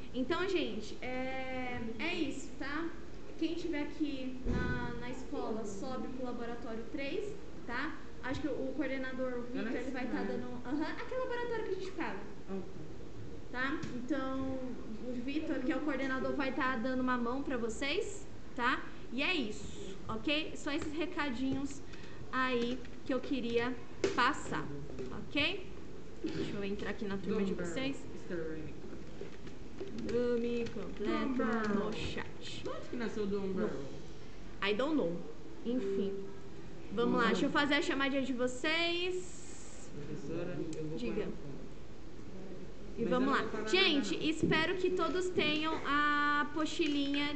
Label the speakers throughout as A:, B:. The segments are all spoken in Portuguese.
A: Então, gente, é isso, tá? Quem estiver aqui na escola, sobe pro laboratório 3, tá? Acho que o coordenador, o Vitor, ele vai estar dando... aquele laboratório que a gente ficava. Tá? Então, o Vitor, que é o coordenador, vai estar dando uma mão pra vocês, tá? E é isso, ok? Só esses recadinhos aí que eu queria passar, ok? Deixa eu entrar aqui na turma de vocês. Nome completo no chat.
B: Onde que nasceu o Dumber?
A: I don't know. Enfim. Vamos lá, deixa eu fazer a chamadinha de vocês.
B: Professora, eu vou
A: Diga. E
B: Mas
A: vamos
B: eu
A: lá.
B: não vou falar
A: Gente,
B: nada, não.
A: espero que todos tenham a apostilinha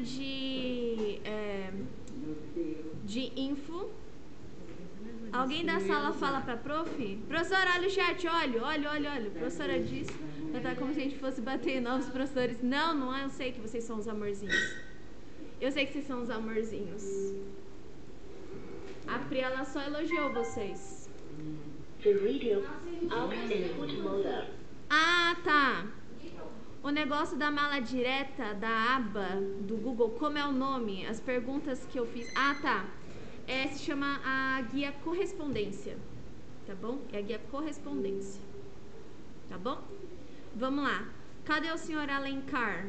A: de info. Alguém da sala fala pra prof? Professora, olha o chat, olha. Professora disse, tá como se a gente fosse bater em novos professores. Não é, eu sei que vocês são os amorzinhos. Eu sei que vocês são os amorzinhos. A Pri, ela só elogiou vocês. Ah, tá. O negócio da mala direta, da aba do Google, como é o nome? As perguntas que eu fiz. Ah, tá. Se chama a guia correspondência. Tá bom? É a guia correspondência. Tá bom? Vamos lá. Cadê o senhor Alencar?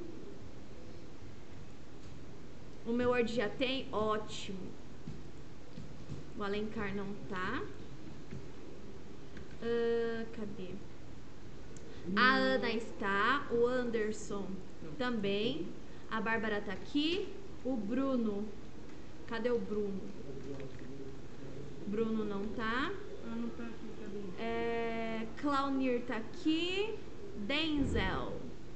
A: O meu Word já tem? Ótimo. O Alencar não tá. Cadê? A Ana está. O Anderson também. A Bárbara tá aqui. O Bruno. Cadê o Bruno? Bruno não tá.
B: Não tá aqui, cadê?
A: Claunir tá aqui. Denzel.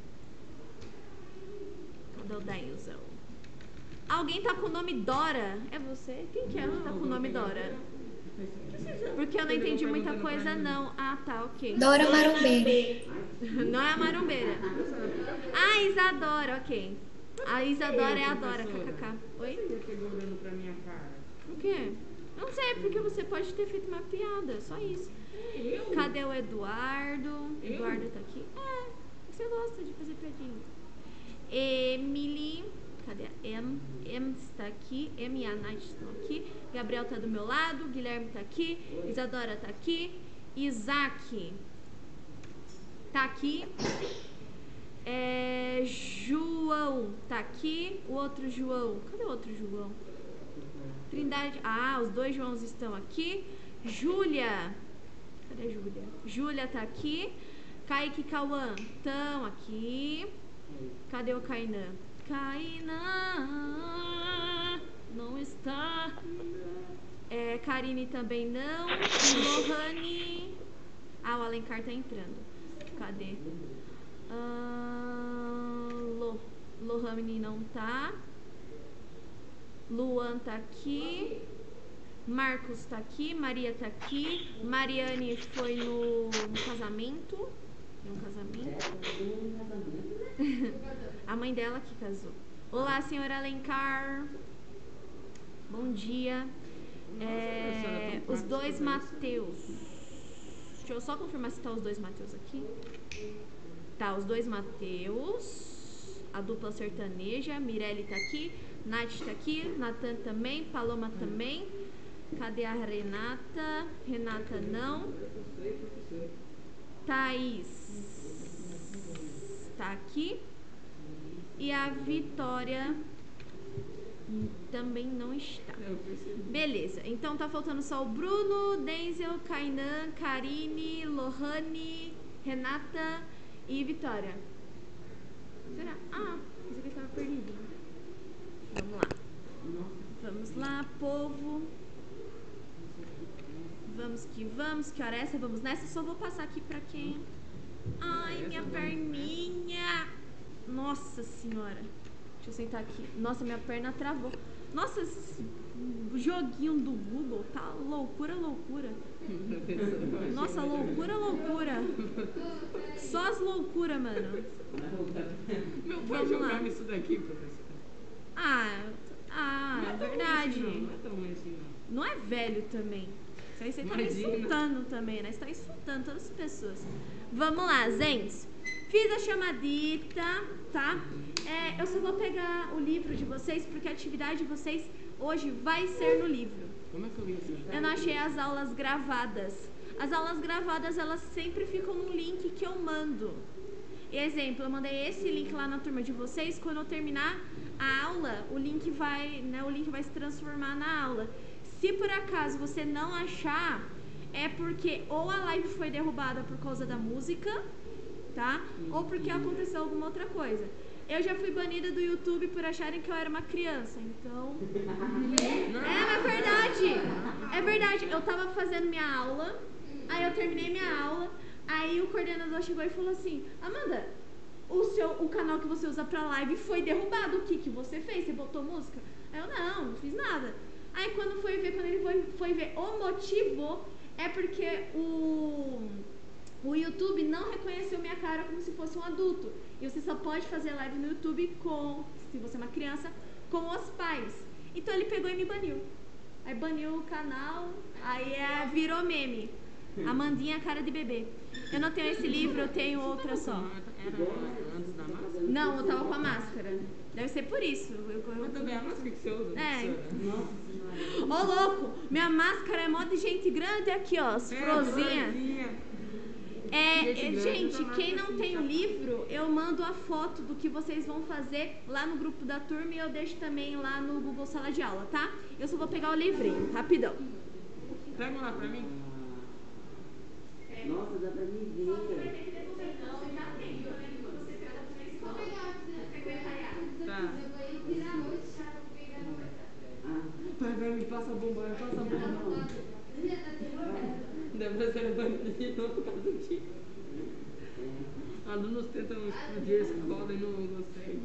A: Cadê o Denzel? Alguém tá com o nome Dora? É você? Quem que é que tá com o nome Dora? Porque eu não entendi muita coisa, não. Ah, tá, ok.
C: Dora Marombeira.
A: Não é a marombeira. Ah, Isadora, ok. A Isadora é a Dora, kkk. Oi?
B: Você pegou olhando pra minha cara?
A: O quê? Não sei, porque você pode ter feito uma piada, só isso. Cadê o Eduardo? Eduardo tá aqui? Você gosta de fazer piadinha. Emily, cadê a M? M está aqui, M e a Nath estão aqui. Gabriel tá do meu lado, Guilherme tá aqui, Isadora tá aqui, Isaac tá aqui. João tá aqui, o outro João. Cadê o outro João? Trindade. Ah, os dois Joãos estão aqui. Júlia. Cadê a Júlia? Júlia tá aqui. Kaique e Cauã estão aqui. Cadê o Kainan? Kainan não está. Karine também não. Lohane. Ah, o Alencar tá entrando. Cadê? Lohane não tá. Luan tá aqui. Marcos tá aqui. Maria tá aqui. Mariane foi no casamento. A mãe dela que casou. Olá, senhora Alencar. Bom dia. Os dois Mateus. Deixa eu só confirmar se tá os dois Mateus aqui. Tá, os dois Mateus. A dupla sertaneja. Mirelle tá aqui. Nath tá aqui. Natan também. Paloma também. Cadê a Renata? Renata não. Thaís tá aqui. E a Vitória também não está. Beleza, então tá faltando só o Bruno, Denzel, Kainan, Karine, Lohane, Renata e Vitória. Será? Ah, isso aqui estava perdido. Vamos lá, povo. Vamos, que hora é essa? Vamos nessa, só vou passar aqui pra quem... Ai, minha perninha. Nossa senhora. Deixa eu sentar aqui. Nossa, minha perna travou. Nossa, esse joguinho do Google tá loucura. Nossa, loucura. Só as loucuras, mano.
B: Meu pai jogava isso daqui, professor.
A: É verdade.
B: Não é tão ruim assim, não.
A: Não é velho também. Isso aí você tá me insultando também, né? Você tá insultando todas as pessoas. Vamos lá, gente. Fiz a chamadita, tá? Eu só vou pegar o livro de vocês, porque a atividade de vocês hoje vai ser no livro.
B: Como é que eu vi isso?
A: Eu não achei as aulas gravadas. As aulas gravadas, elas sempre ficam no link que eu mando. Exemplo, eu mandei esse link lá na turma de vocês. Quando eu terminar a aula, o link vai se transformar na aula. Se por acaso você não achar, é porque ou a live foi derrubada por causa da música, tá? Ou porque aconteceu alguma outra coisa. Eu já fui banida do YouTube por acharem que eu era uma criança, então... É verdade! É verdade, eu tava fazendo minha aula, aí eu terminei minha aula, aí o coordenador chegou e falou assim: Amanda, o canal que você usa pra live foi derrubado, o que você fez? Você botou música? Aí eu, não fiz nada. Aí quando ele foi ver o motivo, é porque o YouTube não reconheceu minha cara como se fosse um adulto. E você só pode fazer live no YouTube se você é uma criança, com os pais. Então ele pegou e me baniu. Aí baniu o canal, aí virou meme. Amandinha, cara de bebê. Eu não tenho esse livro, eu tenho outra só.
B: Era antes da máscara?
A: Não, eu tava com a máscara. Deve ser por isso.
B: Mas também a máscara que você usa,
A: Ô, louco, minha máscara é mó de gente grande aqui, ó, as florzinhas. Gente, quem não tem o livro, eu mando a foto do que vocês vão fazer lá no grupo da turma e eu deixo também lá no Google Sala de Aula, tá? Eu só vou pegar o livrinho, rapidão.
B: Pega lá pra mim.
C: Nossa, dá pra mim ver.
B: Tá. Vai, me passa a bomba, passa a bomba. Deve ser bandido por causa disso. Alunos tentam explodir a escola e não conseguem.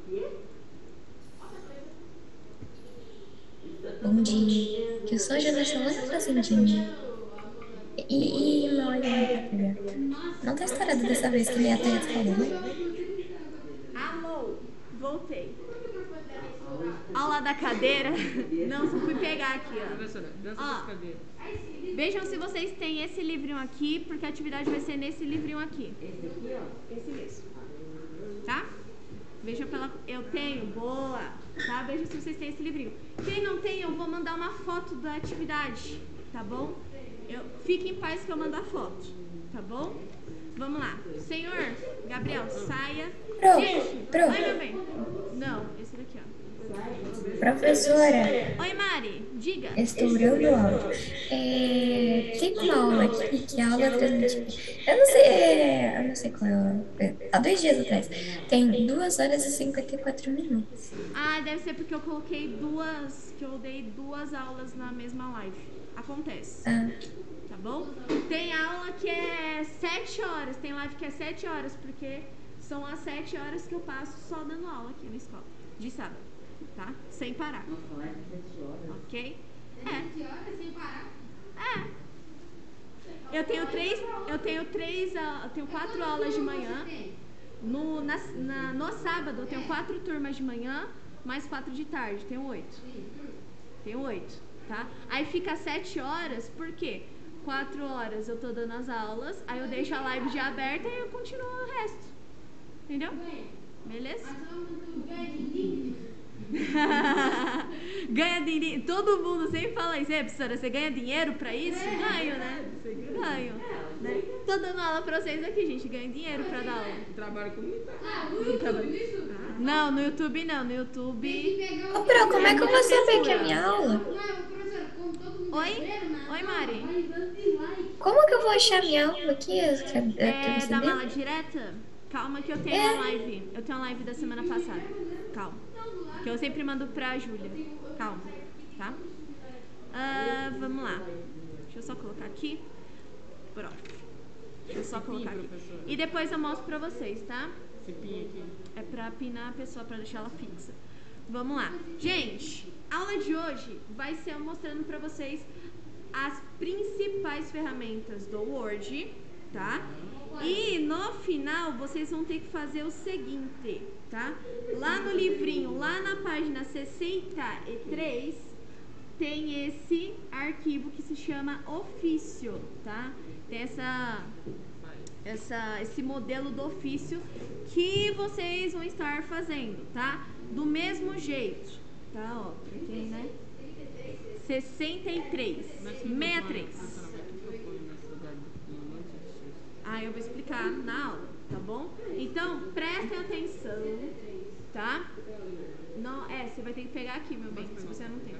D: Bom dia, eu sou a Jonas lá na Fazendinha. E meu olho não tá estourado dessa vez que nem a Thaís falou, né?
A: Alô, voltei. Aula da cadeira. Não, só fui pegar aqui, ó.
B: Professora, dança das cadeiras.
A: Vejam se vocês têm esse livrinho aqui, porque a atividade vai ser nesse livrinho aqui.
C: Esse aqui, ó.
A: Esse mesmo. Tá? Vejam eu tenho, boa. Tá? Vejam se vocês têm esse livrinho. Quem não tem, eu vou mandar uma foto da atividade, tá bom? Fique em paz que eu mando a foto, tá bom? Vamos lá. Senhor, Gabriel, saia.
D: Pro.
A: Oi, meu bem. Não, esse daqui, ó.
D: Professora,
A: Oi, Mari, diga.
D: estourando o áudio. Tem uma aula aqui, que é a aula transmitida. Eu não sei qual é. Há 2 dias atrás. Tem 2 horas e 54 minutos.
A: Ah, deve ser porque eu coloquei eu dei 2 aulas na mesma live. Acontece. Tá bom? Tem aula que é 7 horas, tem live que é 7 horas, porque são as 7 horas que eu passo só dando aula aqui na escola, de sábado, tá? Sem parar.
C: Nossa, lá é 7 horas.
A: Ok?
E: 7 horas sem parar?
A: Eu tenho 4 aulas de manhã. No sábado eu tenho 4 turmas de manhã, mais 4 de tarde, tenho 8. Tenho 8, tá? Aí fica 7 horas, por quê? 4 horas eu tô dando as aulas, aí eu deixo a live já aberta e eu continuo o resto. Entendeu? Beleza? Ganha dinheiro. Todo mundo sempre fala isso. Professora, você ganha dinheiro pra isso? Ganho, né? Ganho. Né? Tô dando aula pra vocês aqui, gente. Ganho dinheiro pra dar aula.
B: Trabalho comunitário.
A: Não, no YouTube não. No YouTube.
D: Ô, Pro, como é que eu vou saber que é a minha aula?
A: Oi, Mari.
D: Como que eu vou achar minha aula aqui?
A: Da mala direta? Calma que eu tenho uma live. Eu tenho uma live da semana passada. Calma. Que eu sempre mando pra Júlia. Calma, tá? Vamos lá. Deixa eu só colocar aqui. Pronto. Deixa eu só colocar aqui. E depois eu mostro pra vocês, tá?
B: Esse pin aqui.
A: É pra pinar a pessoa, pra deixar ela fixa. Vamos lá. Gente, a aula de hoje vai ser eu mostrando pra vocês as principais ferramentas do Word, tá? E no final vocês vão ter que fazer o seguinte, tá? Lá no livrinho, lá na página 63, tem esse arquivo que se chama ofício, tá? Tem esse modelo do ofício que vocês vão estar fazendo, tá? Do mesmo jeito, tá? Ó, aqui, né? 63, 63. Ah, eu vou explicar na aula, tá bom? Então, prestem atenção, tá? Não, você vai ter que pegar aqui, meu bem, se você não tem.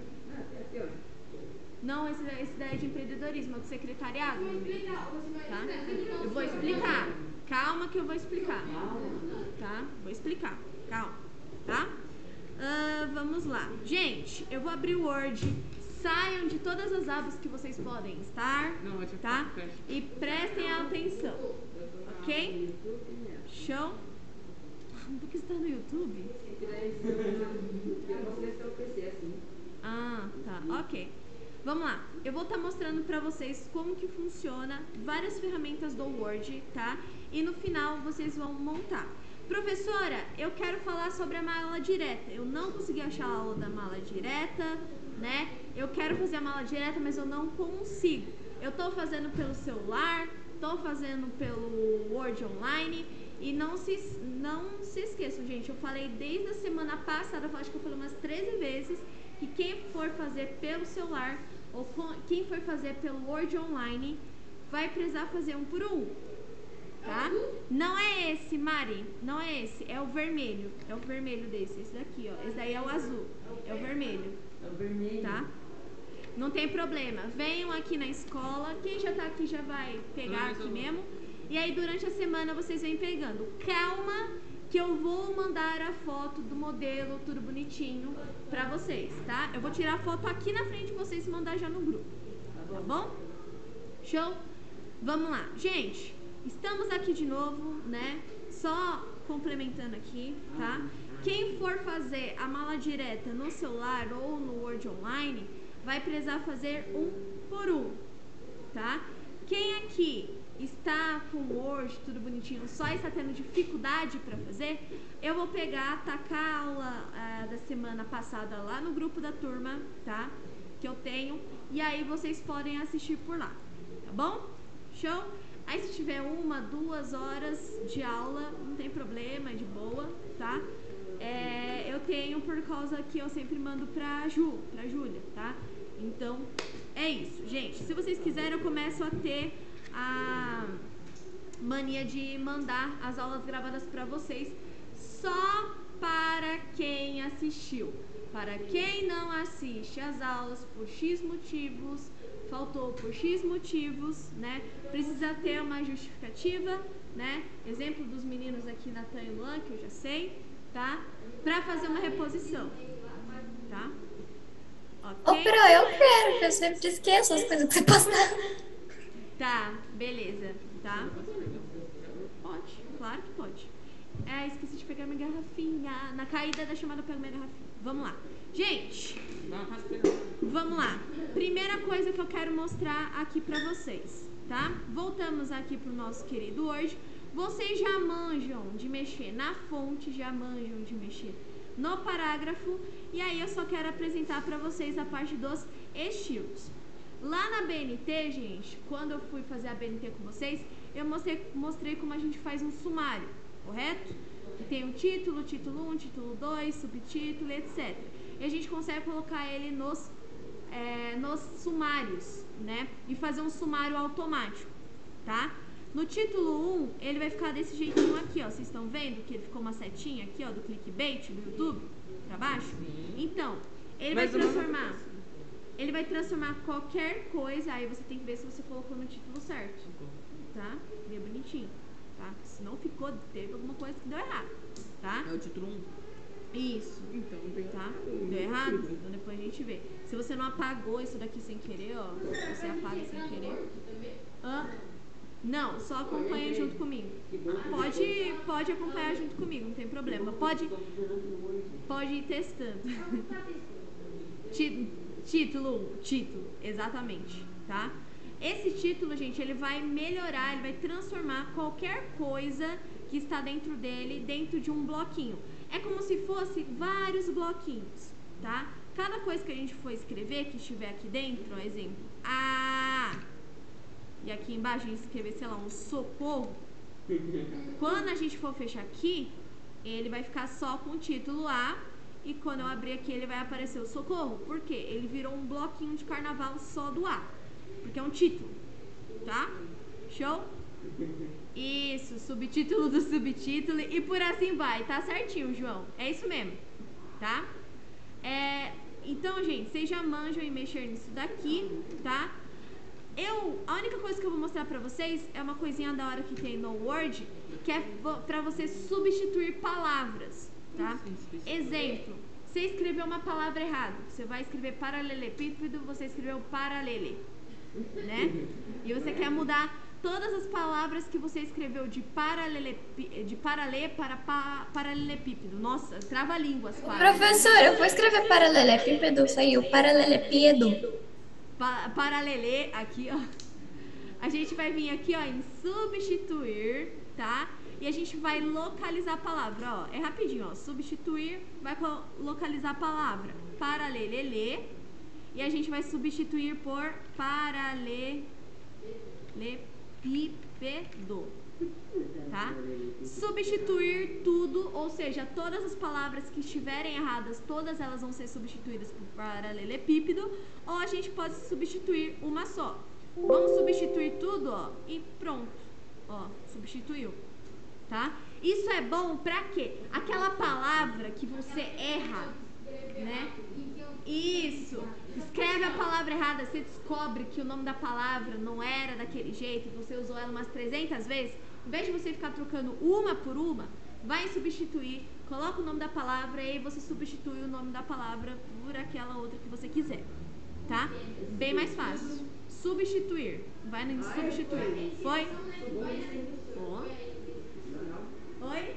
A: Não, esse daí é de empreendedorismo, é do secretariado, meu bem, tá? Eu vou explicar. Calma que eu vou explicar, tá? Vou explicar, calma, tá? Vamos lá. Gente, eu vou abrir o Word. Saiam de todas as abas que vocês podem estar, tá? E prestem atenção, ok? Show? Porque está no YouTube? Ah, tá, ok. Vamos lá. Eu vou estar mostrando pra vocês como que funciona várias ferramentas do Word, tá? E no final vocês vão montar. Professora, eu quero falar sobre a mala direta. Eu não consegui achar a aula da mala direta, né? Eu quero fazer a mala direta, mas eu não consigo. Eu tô fazendo pelo celular, tô fazendo pelo Word Online. E não se esqueçam, gente, eu falei desde a semana passada, acho que eu falei umas 13 vezes, que quem for fazer pelo celular ou quem for fazer pelo Word Online vai precisar fazer um por um, tá? Não é esse, Mari, não é esse, é o vermelho desse, esse daqui, ó, esse daí é o azul, é o vermelho, tá? Não tem problema, venham aqui na escola, quem já tá aqui já vai pegar aqui mesmo, e aí durante a semana vocês vêm pegando. Calma que eu vou mandar a foto do modelo, tudo bonitinho, pra vocês, tá? Eu vou tirar a foto aqui na frente de vocês e mandar já no grupo, tá bom? Show? Vamos lá. Gente, estamos aqui de novo, né? Só complementando aqui, tá? Quem for fazer a mala direta no celular ou no Word Online, vai precisar fazer um por um, tá? Quem aqui está com o Word, tudo bonitinho, só está tendo dificuldade para fazer, eu vou pegar, tacar a aula da semana passada lá no grupo da turma, tá? Que eu tenho, e aí vocês podem assistir por lá, tá bom? Show? Aí se tiver 1, 2 horas de aula, não tem problema, é de boa, tá? Eu tenho por causa que eu sempre mando pra Júlia, tá? Então, é isso, gente. Se vocês quiserem, eu começo a ter a mania de mandar as aulas gravadas para vocês só para quem assistiu. Para quem não assiste as aulas por X motivos, faltou por X motivos, né? Precisa ter uma justificativa, né? Exemplo dos meninos aqui, Natan e Luan, que eu já sei, tá? Para fazer uma reposição, tá?
D: Ô, Pro, eu quero, que eu sempre esqueço as coisas que você passa.
A: Tá, beleza, tá? Pode, claro que pode. Esqueci de pegar minha garrafinha. Na caída da chamada eu pego minha garrafinha. Vamos lá. Gente, vamos lá. Primeira coisa que eu quero mostrar aqui pra vocês, tá? Voltamos aqui pro nosso querido Word. Vocês já manjam de mexer na fonte, já manjam de mexer no parágrafo. E aí eu só quero apresentar pra vocês a parte dos estilos. Lá na BNT, gente, quando eu fui fazer a BNT com vocês, eu mostrei como a gente faz um sumário, correto? Que tem o título, título 1, título 2, subtítulo, etc. E a gente consegue colocar ele nos sumários, né? E fazer um sumário automático, tá? No título 1, ele vai ficar desse jeitinho aqui, ó. Vocês estão vendo que ele ficou uma setinha aqui, ó, do clickbait do YouTube, pra baixo? Então, ele vai transformar qualquer coisa, aí você tem que ver se você colocou no título certo, tá? Bem bonitinho, tá? Se não ficou, teve alguma coisa que deu errado, tá?
B: É o título 1.
A: Isso.
B: Então,
A: tá? Deu errado? Então depois a gente vê. Se você não apagou isso daqui sem querer, ó, você apaga sem querer. Não, só acompanha junto comigo. Pode acompanhar junto comigo, não tem problema. Pode ir testando. Título, exatamente, tá? Esse título, gente, ele vai melhorar, ele vai transformar qualquer coisa que está dentro dele, dentro de um bloquinho. É como se fosse vários bloquinhos, tá? Cada coisa que a gente for escrever, que estiver aqui dentro, exemplo, e aqui embaixo a gente escrever, sei lá, um socorro, Quando a gente for fechar aqui, ele vai ficar só com o título A. E quando eu abrir aqui, ele vai aparecer o socorro. Por quê? Ele virou um bloquinho de carnaval só do A. Porque é um título. Tá? Show? Isso, subtítulo do subtítulo. E por assim vai. Tá certinho, João. É isso mesmo. Tá? Então, gente, vocês já manjam em mexer nisso daqui. Tá? A única coisa que eu vou mostrar pra vocês é uma coisinha da hora que tem no Word, que é pra você substituir palavras, tá? Exemplo, você escreveu uma palavra errada, você vai escrever paralelepípedo, você escreveu paralele, né? E você quer mudar todas as palavras que você escreveu de paralê para paralelepípedo. Nossa, trava-línguas quase.
D: Professor, eu vou escrever paralelepípedo, saiu paralelepípedo.
A: Paralelê, aqui, ó. A gente vai vir aqui, ó, em substituir, tá? E a gente vai localizar a palavra, ó. É rapidinho, ó. Substituir, vai localizar a palavra paralelele. E a gente vai substituir por paralelepípedo, tá? Substituir tudo, ou seja, todas as palavras que estiverem erradas, todas elas vão ser substituídas por paralelepípedo, ou a gente pode substituir uma só. Vamos substituir tudo, ó, e pronto. Ó, substituiu, tá? Isso é bom pra quê? Aquela palavra que você erra, né? Isso. Escreve a palavra errada, você descobre que o nome da palavra não era daquele jeito, você usou ela umas 300 vezes. Em vez de você ficar trocando uma por uma, vai substituir, coloca o nome da palavra e aí você substitui o nome da palavra por aquela outra que você quiser, tá? Bem mais fácil. Substituir. Vai no substituir. Foi? Ó. Oi?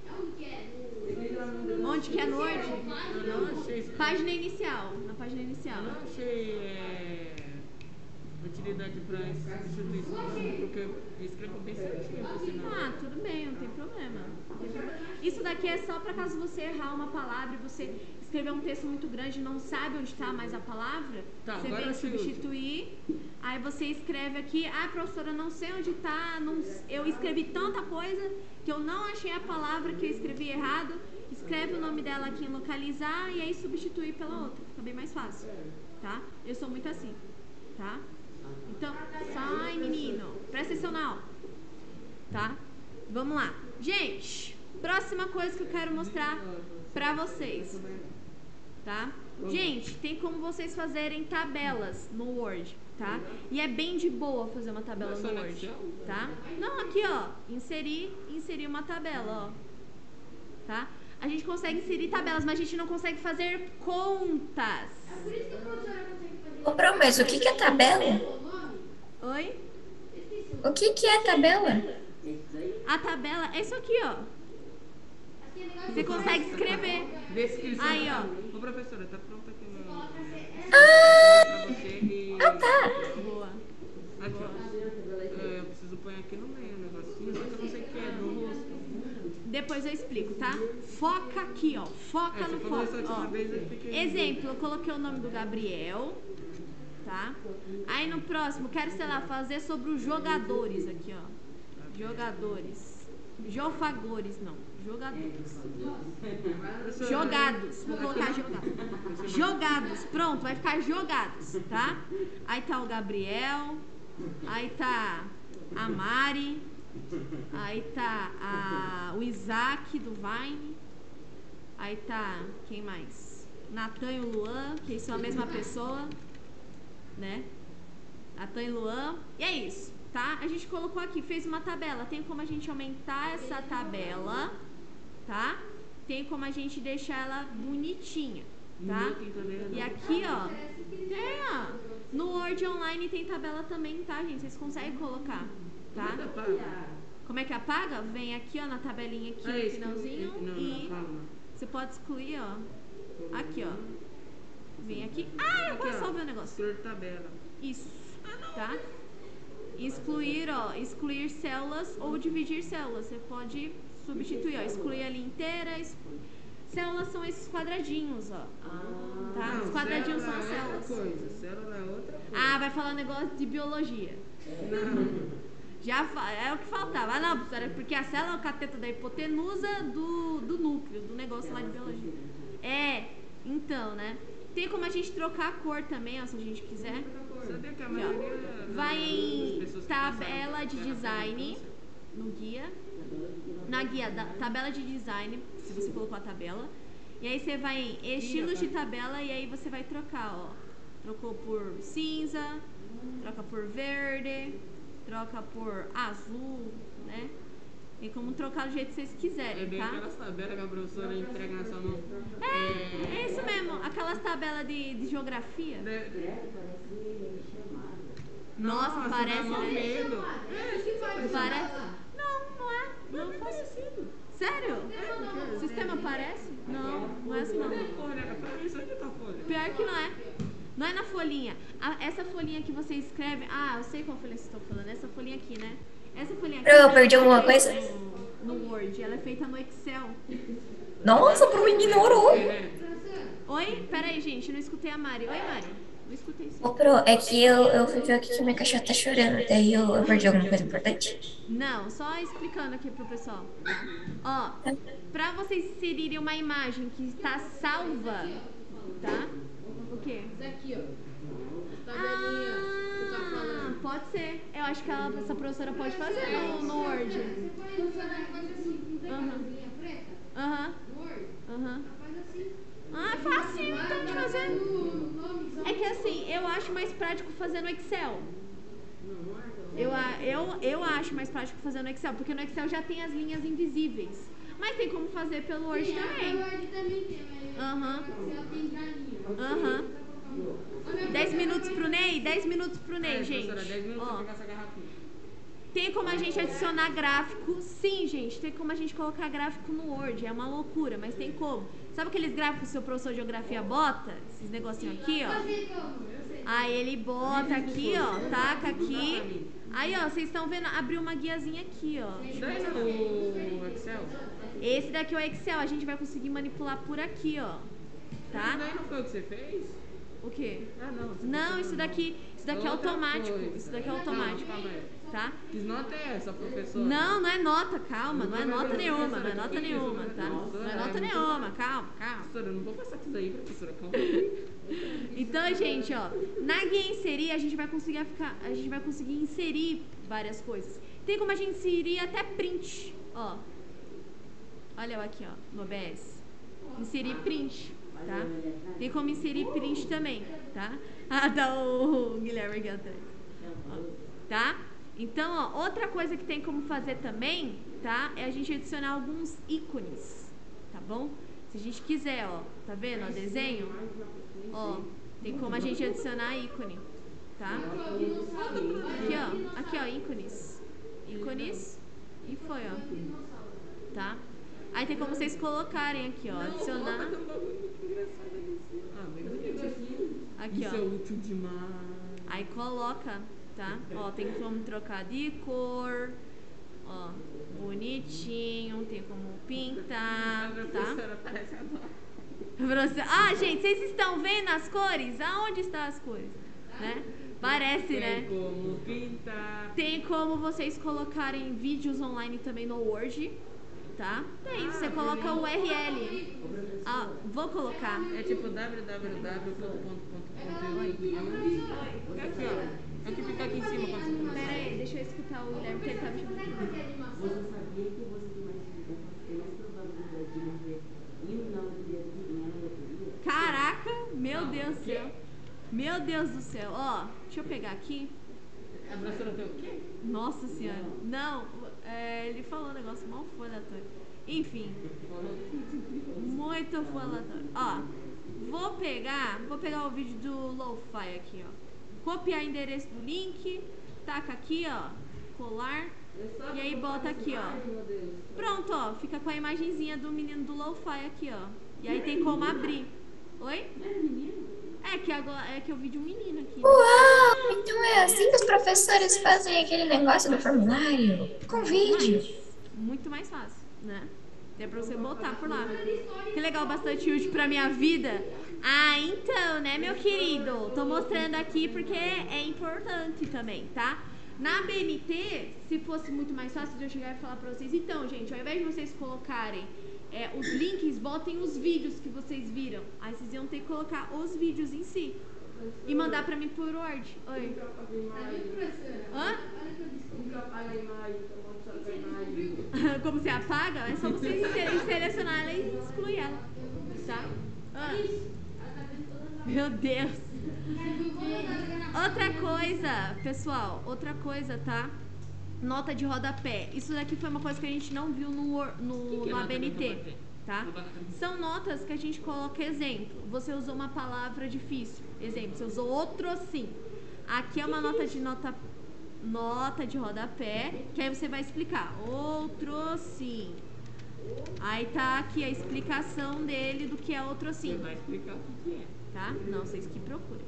A: Onde que é no Word?
B: Não achei.
A: Página inicial. Na página inicial.
B: Não achei utilidade para substituição, porque eu escrevo bem certinho.
A: Ah, tudo bem, não tem problema. Isso daqui é só para caso você errar uma palavra e você escrever um texto muito grande e não sabe onde está mais a palavra,
B: tá,
A: você vem substituir, aí você escreve aqui, professora, não sei onde está, eu escrevi tanta coisa que eu não achei a palavra que eu escrevi errado, escreve o nome dela aqui em localizar e aí substituir pela outra, fica bem mais fácil, tá? Eu sou muito assim, tá? Então, sai menino, presta atenção na aula, tá? Vamos lá. Gente, próxima coisa que eu quero mostrar pra vocês, tá? Gente, tem como vocês fazerem tabelas no Word, tá? E é bem de boa fazer uma tabela no Word, tá? Não, aqui, ó, inserir uma tabela, ó, tá? A gente consegue inserir tabelas, mas a gente não consegue fazer contas.
E: É por isso que a professora consegue fazer.
D: Ô, Pro, mas o que é tabela?
A: Oi?
D: O que é tabela?
A: A tabela é isso aqui, ó. Você consegue escrever.
B: Descrição.
A: Aí, ó.
B: Ô, professora, tá pronta aqui pra você e...
D: Tá.
A: Boa.
B: Aqui, ó. Eu preciso pôr aqui no meio o negocinho, só que eu não sei o que é, no rosto.
A: Depois eu explico, tá? Foca aqui, ó. Foca no foco. Ó. Exemplo, eu coloquei o nome do Gabriel, tá? Aí no próximo, quero, sei lá, fazer sobre os jogadores aqui, ó. Jogadores. Jofagores, não. Jogadores. Jogados. Vou colocar jogados. Jogados. Pronto, vai ficar jogados, tá? Aí tá o Gabriel. Aí tá a Mari. Aí tá o Isaac do Vine. Aí tá, quem mais? Natan e o Luan, que são a mesma pessoa, né? Natan e Luan. E é isso, tá? A gente colocou aqui, fez uma tabela. Tem como a gente aumentar essa tabela, tá? Tem como a gente deixar ela bonitinha, tá? E aqui, ó, no Word Online tem tabela também, tá, gente? Vocês conseguem colocar, tá? Como é que apaga? Vem aqui, ó, na tabelinha aqui, no finalzinho, e você pode excluir, ó. Aqui, ó. Vem aqui. Eu posso só ver o negócio.
B: Excluir tabela.
A: Isso, tá? Excluir, ó, excluir células ou dividir células. Você pode substituir, ó, excluir a linha inteira, excluir. Células são esses quadradinhos, ó. Tá?
B: Não,
A: Os quadradinhos são as
B: célula
A: células.
B: Célula é outra coisa.
A: Vai falar negócio de biologia.
B: Não.
A: É o que faltava. Ah, não, professora, porque a célula é o cateto da hipotenusa do núcleo, do negócio lá de biologia. Então, né? Tem como a gente trocar a cor também, ó, se a gente quiser.
B: Sabia que a
A: Aqui,
B: maioria
A: ó. Vai em tabela de design no guia. Na guia da tabela de design, se você colocou a tabela. E aí você vai em estilos de tabela e aí você vai trocar, ó. Trocou por cinza, troca por verde, troca por azul, né? Tem como trocar do jeito que vocês quiserem,
B: É bem
A: tá?
B: aquelas tabelas que a professora entrega na sua mão.
A: É isso mesmo, aquelas tabelas de geografia. Nossa, parece,
B: dá
A: né?
B: medo.
A: Parece. Não é. Não faz sentido. Sério? O sistema parece? Não é assim não. Pior que não é. Não é na folhinha. Essa folhinha que você escreve. Ah, eu sei qual folha vocês estão falando. Essa folhinha aqui, né? Essa folhinha aqui.
D: Eu perdi alguma coisa?
A: No Word. Ela é feita no Excel.
D: Nossa, pro menino orou.
A: Oi? Peraí, gente. Não escutei a Mari. Oi, Mari. Não escutei isso.
D: Ô, Pro, é que eu fui ver aqui que minha cachorra tá chorando. Daí eu perdi alguma coisa importante.
A: Não, só explicando aqui pro pessoal. Ó, pra vocês inserirem uma imagem que está salva, tá? O quê?
B: Isso aqui, ó. Tabelinha que tu tá falando.
A: Pode ser. Eu acho que essa professora pode fazer no Word.
E: Você pode funcionar coisa assim, não tem aquela linha preta?
A: Aham.
E: No Word?
A: Aham.
E: Faz assim.
A: Ah, é fácil então de fazer. É que assim, eu acho mais prático fazer no Excel. Eu acho mais prático fazer no Excel, porque no Excel já tem as linhas invisíveis. Mas tem como fazer pelo Word também.
E: No Word também tem, mas
A: Aham.
E: Excel tem já linha.
A: Aham. 10 minutos pro Ney? 10 minutos pro Ney, gente.
B: Professora, 10 minutos pra
A: Ó,
B: pegar essa garrafinha.
A: tem como a gente adicionar gráfico? Sim, gente. Tem como a gente colocar gráfico no Word. É uma loucura, mas tem como. Sabe aqueles gráficos que o seu professor de geografia bota? Esses negocinhos aqui, ó.
E: Eu sei como, eu sei.
A: Aí ele bota aqui, ó. Taca aqui. Aí, ó, vocês estão vendo? Abriu uma guiazinha aqui, ó.
B: Isso daí no Excel?
A: Esse daqui é o Excel. A gente vai conseguir manipular por aqui, ó.
B: Isso
A: Tá?
B: daí não foi o que você fez?
A: O quê?
B: Ah, não. você
A: Não,
B: fez
A: isso
B: não.
A: daqui é
B: Outra
A: automático.
B: coisa.
A: Isso daqui é automático.
B: Calma aí.
A: Tá?
B: Que nota é essa, professora?
A: Não é nota, calma. Não é nota nenhuma. Não é nota nenhuma, tá? Não é nota nenhuma. Calma.
B: Professora, eu não vou passar isso aí, professora. Calma.
A: Então, gente, ó, na guia inserir a gente vai conseguir inserir várias coisas. Tem como a gente inserir até print, ó. Olha eu aqui, ó, no OBS. Inserir print, tá? Tem como inserir print também, tá? Ah, tá o Guilherme aqui atrás. Ó, tá? Então, ó, outra coisa que tem como fazer também, tá? É a gente adicionar alguns ícones, tá bom? Se a gente quiser, ó, tá vendo, ó, desenho? Ó, tem como a gente adicionar ícone, tá? Aqui, ó, ícones. Ícones. E foi, ó. Tá? Aí tem como vocês colocarem aqui, ó, adicionar. Aqui,
B: Isso é
A: ó.
B: útil demais.
A: Aí coloca, tá? Ó, tem como trocar de cor. Ó, bonitinho, tem como pintar, tá?
B: Professora, parece adora.
A: Ah, gente, vocês estão vendo as cores? Aonde estão as cores? Né? Parece, né?
B: Tem como pintar.
A: Tem como vocês colocarem vídeos online também no Word, tá? Tem, você coloca o URL. Ah, vou colocar.
B: É tipo www.. É aqui, ó. É que fica aqui em cima quando você começar.
A: Pera aí, deixa eu escutar o Guilherme, porque ele tá me chamando.
C: Você sabia que você tem mais probabilidade de morrer em um não do que em uma loteria?
A: Caraca, meu Deus do céu. Meu Deus do céu. Ó, deixa eu pegar aqui.
B: A professora tem o quê?
A: Nossa senhora. Não, ele falou um negócio mal aleatório. Enfim, muito aleatório. Ó, vou pegar o vídeo do Lo-Fi aqui, ó. Copiar endereço do link, taca aqui, ó, colar, e aí bota aqui, ó. Pronto, ó, fica com a imagenzinha do menino do Lo-Fi aqui, ó. E aí tem como abrir. Oi? É que agora é que eu vi de um menino aqui.
D: Uau! Então é assim que os professores fazem aquele negócio do formulário? Com vídeo.
A: Muito mais fácil, né? É pra você botar por lá. Que legal, bastante útil pra minha vida. Ah, então, né, meu querido? Tô mostrando aqui porque é importante também, tá? Na BNT, se fosse muito mais fácil de eu chegar e falar pra vocês, então, gente, ao invés de vocês colocarem os links, botem os vídeos que vocês viram. Aí vocês iam ter que colocar os vídeos em si e mandar pra mim por Word. Oi. Hã? Como você apaga? É só vocês selecionar ela e excluir ela. Tá? Meu Deus. Outra coisa, pessoal, tá? Nota de rodapé. Isso daqui foi uma coisa que a gente não viu no ABNT, tá? São notas que a gente coloca exemplo. Você usou uma palavra difícil. Exemplo, você usou outro sim. Aqui é uma nota de rodapé, que aí você vai explicar. Outro sim. Aí tá aqui a explicação dele do que é outro sim.
B: Você vai explicar o que é.
A: Tá? Não, vocês que procurem.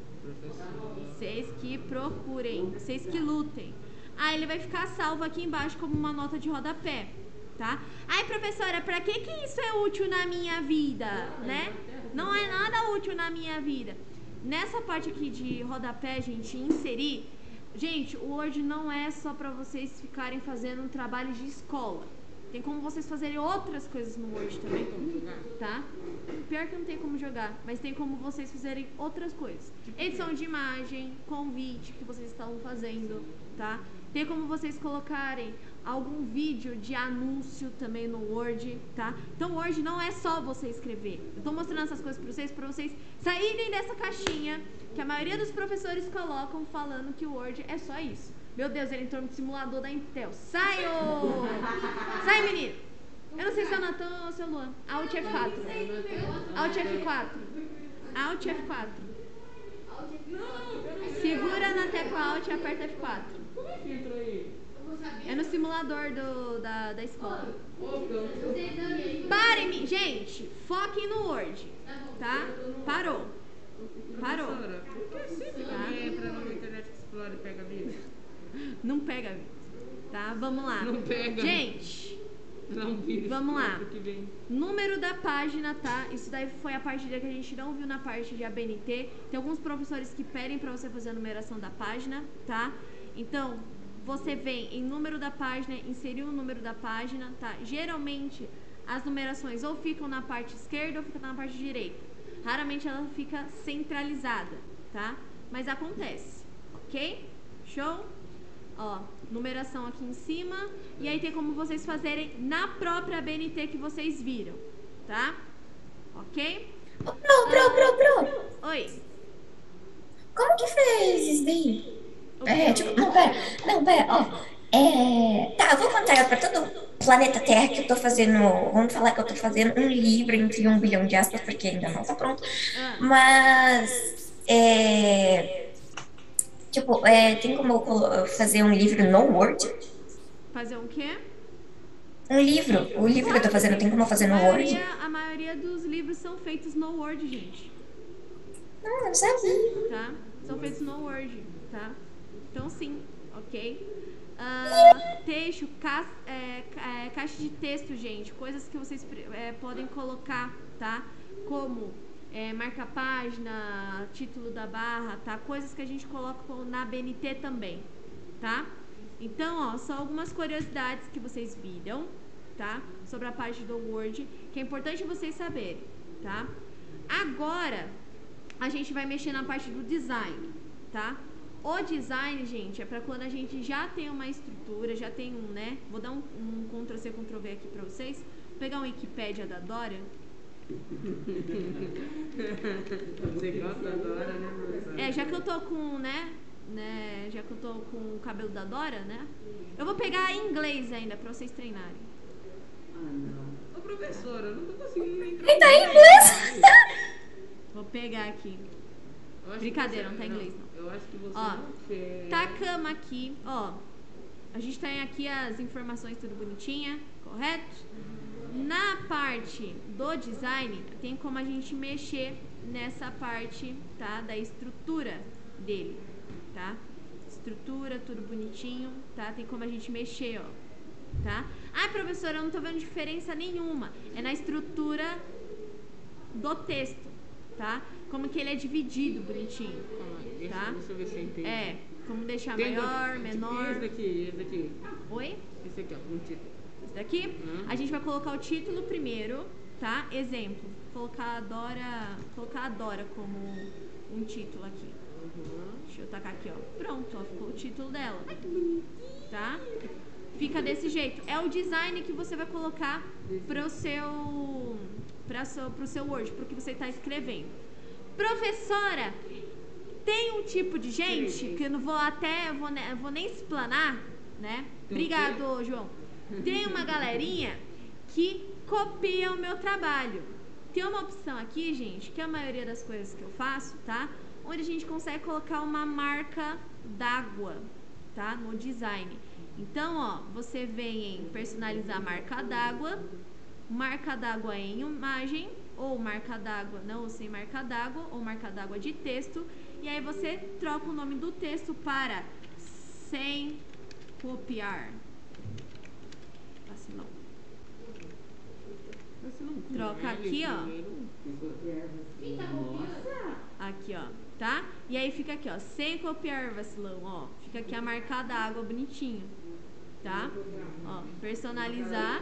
B: Professor.
A: Vocês que lutem. Aí ele vai ficar salvo aqui embaixo como uma nota de rodapé, tá? Ai, professora, pra que isso é útil na minha vida, né? Não é nada útil na minha vida. Nessa parte aqui de rodapé, gente, inserir... Gente, o Word não é só pra vocês ficarem fazendo um trabalho de escola. Tem como vocês fazerem outras coisas no Word também, tá? Pior que não tem como jogar, mas tem como vocês fazerem outras coisas. Edição de imagem, convite que vocês estão fazendo, tá? Tem como vocês colocarem algum vídeo de anúncio também no Word, tá? Então o Word não é só você escrever. Eu tô mostrando essas coisas pra vocês saírem dessa caixinha que a maioria dos professores colocam falando que o Word é só isso. Meu Deus, ele entrou no simulador da Intel. Sai, ô! Sai, menino! Eu não sei se é o Natan ou se é o Luan. Alt F4. Alt F4. Alt F4. Segura na tecla Alt e aperta F4.
B: Como é que entrou aí?
A: É no simulador da escola. Parem, gente. Foquem no Word. Tá? Parou.
B: Professora, por que sempre que entra no Internet Explorer pega vídeo?
A: Não pega vídeo. Tá? Vamos lá.
B: Não pega.
A: Gente,
B: Não vira.
A: vamos lá.
B: Que vem.
A: Número da página, tá? Isso daí foi a parte que a gente não viu na parte de ABNT. Tem alguns professores que pedem pra você fazer a numeração da página, tá? Então, você vem em número da página, inserir o número da página, tá? Geralmente, as numerações ou ficam na parte esquerda ou ficam na parte direita. Raramente ela fica centralizada, tá? Mas acontece, ok? Show? Ó, numeração aqui em cima. E aí tem como vocês fazerem na própria BNT que vocês viram, tá? Ok?
D: Pro.
A: Oi.
D: Como que fez isso daí? Não, pera, ó. Tá, eu vou contar pra todo o planeta Terra que eu tô fazendo. Vamos falar que eu tô fazendo um livro entre 1 bilhão de aspas, porque ainda não tá pronto. Mas. Tem como eu fazer um livro no Word?
A: Fazer um quê?
D: Um livro. O livro que eu tô fazendo, tem como eu fazer no Word?
A: A maioria dos livros são feitos no Word, gente.
D: Não, não sabia.
A: Tá? São feitos no Word, tá? Então sim, ok? Texto, caixa de texto, gente. Coisas que vocês podem colocar, tá? Como marca-página, título da barra, tá? Coisas que a gente coloca na BNT também, tá? Então, ó, são algumas curiosidades que vocês viram, tá? Sobre a parte do Word, que é importante vocês saberem, tá? Agora, a gente vai mexer na parte do design, tá? O design, gente, é pra quando a gente já tem uma estrutura, já tem né? Vou dar um Ctrl+C, Ctrl+V aqui pra vocês. Vou pegar um Wikipédia da Dora.
B: Você gosta da Dora, né, professora?
A: Já que eu tô com, já que eu tô com o cabelo da Dora, né? Eu vou pegar em inglês ainda pra vocês treinarem.
B: Ah, não. Ô, professora, eu não tô conseguindo entrar.
D: Ele tá em inglês?
A: Vou pegar aqui.
B: Eu acho
A: Brincadeira,
B: que
A: não tá em inglês, não.
B: Eu acho que você
A: Ó,
B: não quer.
A: tá a cama aqui, ó. A gente tem aqui as informações tudo bonitinha, correto? Na parte do design, tem como a gente mexer nessa parte, tá? Da estrutura dele, tá? Estrutura, tudo bonitinho, tá? Tem como a gente mexer, ó, tá? Ah, professora, eu não tô vendo diferença nenhuma. É na estrutura do texto, tá? Como que ele é dividido bonitinho, tá?
B: Deixa eu ver se eu entendi.
A: como deixar
B: Tem
A: maior,
B: tipo,
A: menor.
B: esse daqui.
A: Oi?
B: Esse aqui, ó, um título.
A: Esse daqui? A gente vai colocar o título primeiro, tá? Exemplo. Colocar a Dora como um título aqui. Deixa eu tacar aqui, ó. Pronto, ó, ficou o título dela. Tá? Fica desse jeito. É o design que você vai colocar pro seu Word, pro que você está escrevendo. Professora, tem um tipo de gente que eu não vou nem explanar, né? Obrigado, João. Tem uma galerinha que copia o meu trabalho. Tem uma opção aqui, gente, que a maioria das coisas que eu faço, tá? Onde a gente consegue colocar uma marca d'água, tá? No design. Então, ó, você vem em personalizar marca d'água em imagem, ou marca d'água não, ou sem marca d'água, ou marca d'água de texto, e aí você troca o nome do texto para sem copiar. Vacilão. Troca aqui, ó. Aqui, ó, tá? E aí fica aqui, ó, sem copiar, vacilão, ó. Fica aqui a marca d'água bonitinho, tá? Ó, personalizar.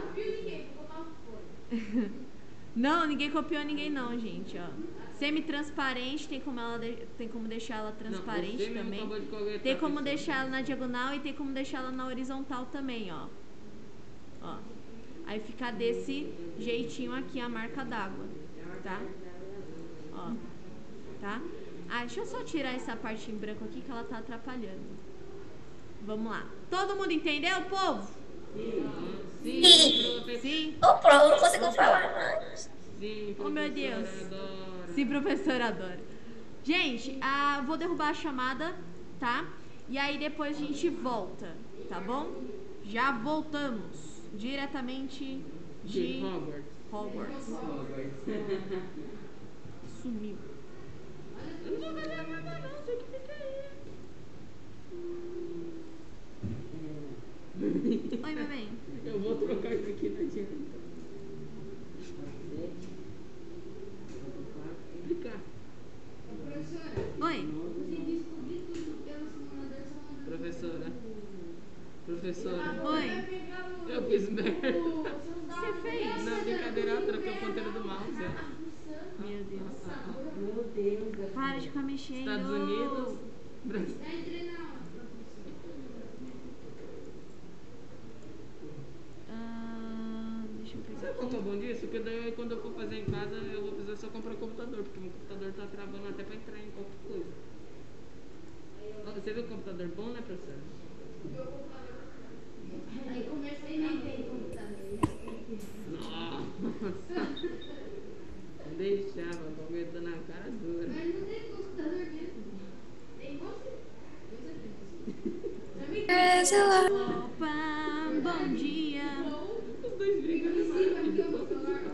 A: Não, ninguém copiou ninguém não, gente, ó. Semi-transparente, tem como deixar ela transparente também. Tem como deixar ela na diagonal e tem como deixar ela na horizontal também, ó. Ó. Aí fica desse jeitinho aqui a marca d'água, tá? Ó. Tá? Ah, deixa eu só tirar essa parte em branco aqui que ela tá atrapalhando. Vamos lá. Todo mundo entendeu, povo?
D: Sim.
A: Sim.
D: Ô, Pro, eu não consigo falar mais.
B: Sim,
A: Oh, meu Deus.
B: Adora.
A: Sim, professora adora. Gente, vou derrubar a chamada, tá? E aí depois a gente volta, tá bom? Já voltamos. Diretamente de Hogwarts. Sumiu. Eu não vou fazer nada não, sei que fica aí. Oi, meu bem.
B: Eu vou trocar isso aqui na dieta. Explicar.
E: Professora,
A: Oi.
E: você descobriu tudo pelo simulador só.
B: Professora.
A: Oi.
B: Eu fiz merda.
A: O que você fez?
B: Não, brincadeira, eu troquei o ponteiro do mouse.
A: Meu Deus.
C: Meu Deus.
A: Para de ficar mexendo.
B: Estados Unidos, Brasil.
E: Já entrei na aula.
A: Deixa eu pegar.
B: Sabe qual que é o bom disso? Porque daí quando eu for fazer em casa, eu vou precisar só comprar um computador, porque meu computador tá travando até pra entrar em qualquer coisa. Você viu o computador bom, né, professor?
E: Aí comecei nem tem computador.
B: Nossa! Não deixava, o bagulho tá na cara dura.
E: Mas não tem computador mesmo. Tem você?
D: Sei lá.
A: Opa, bom dia.
B: Os dois brigando
E: Sim,
B: assim,
E: vai ter um celular.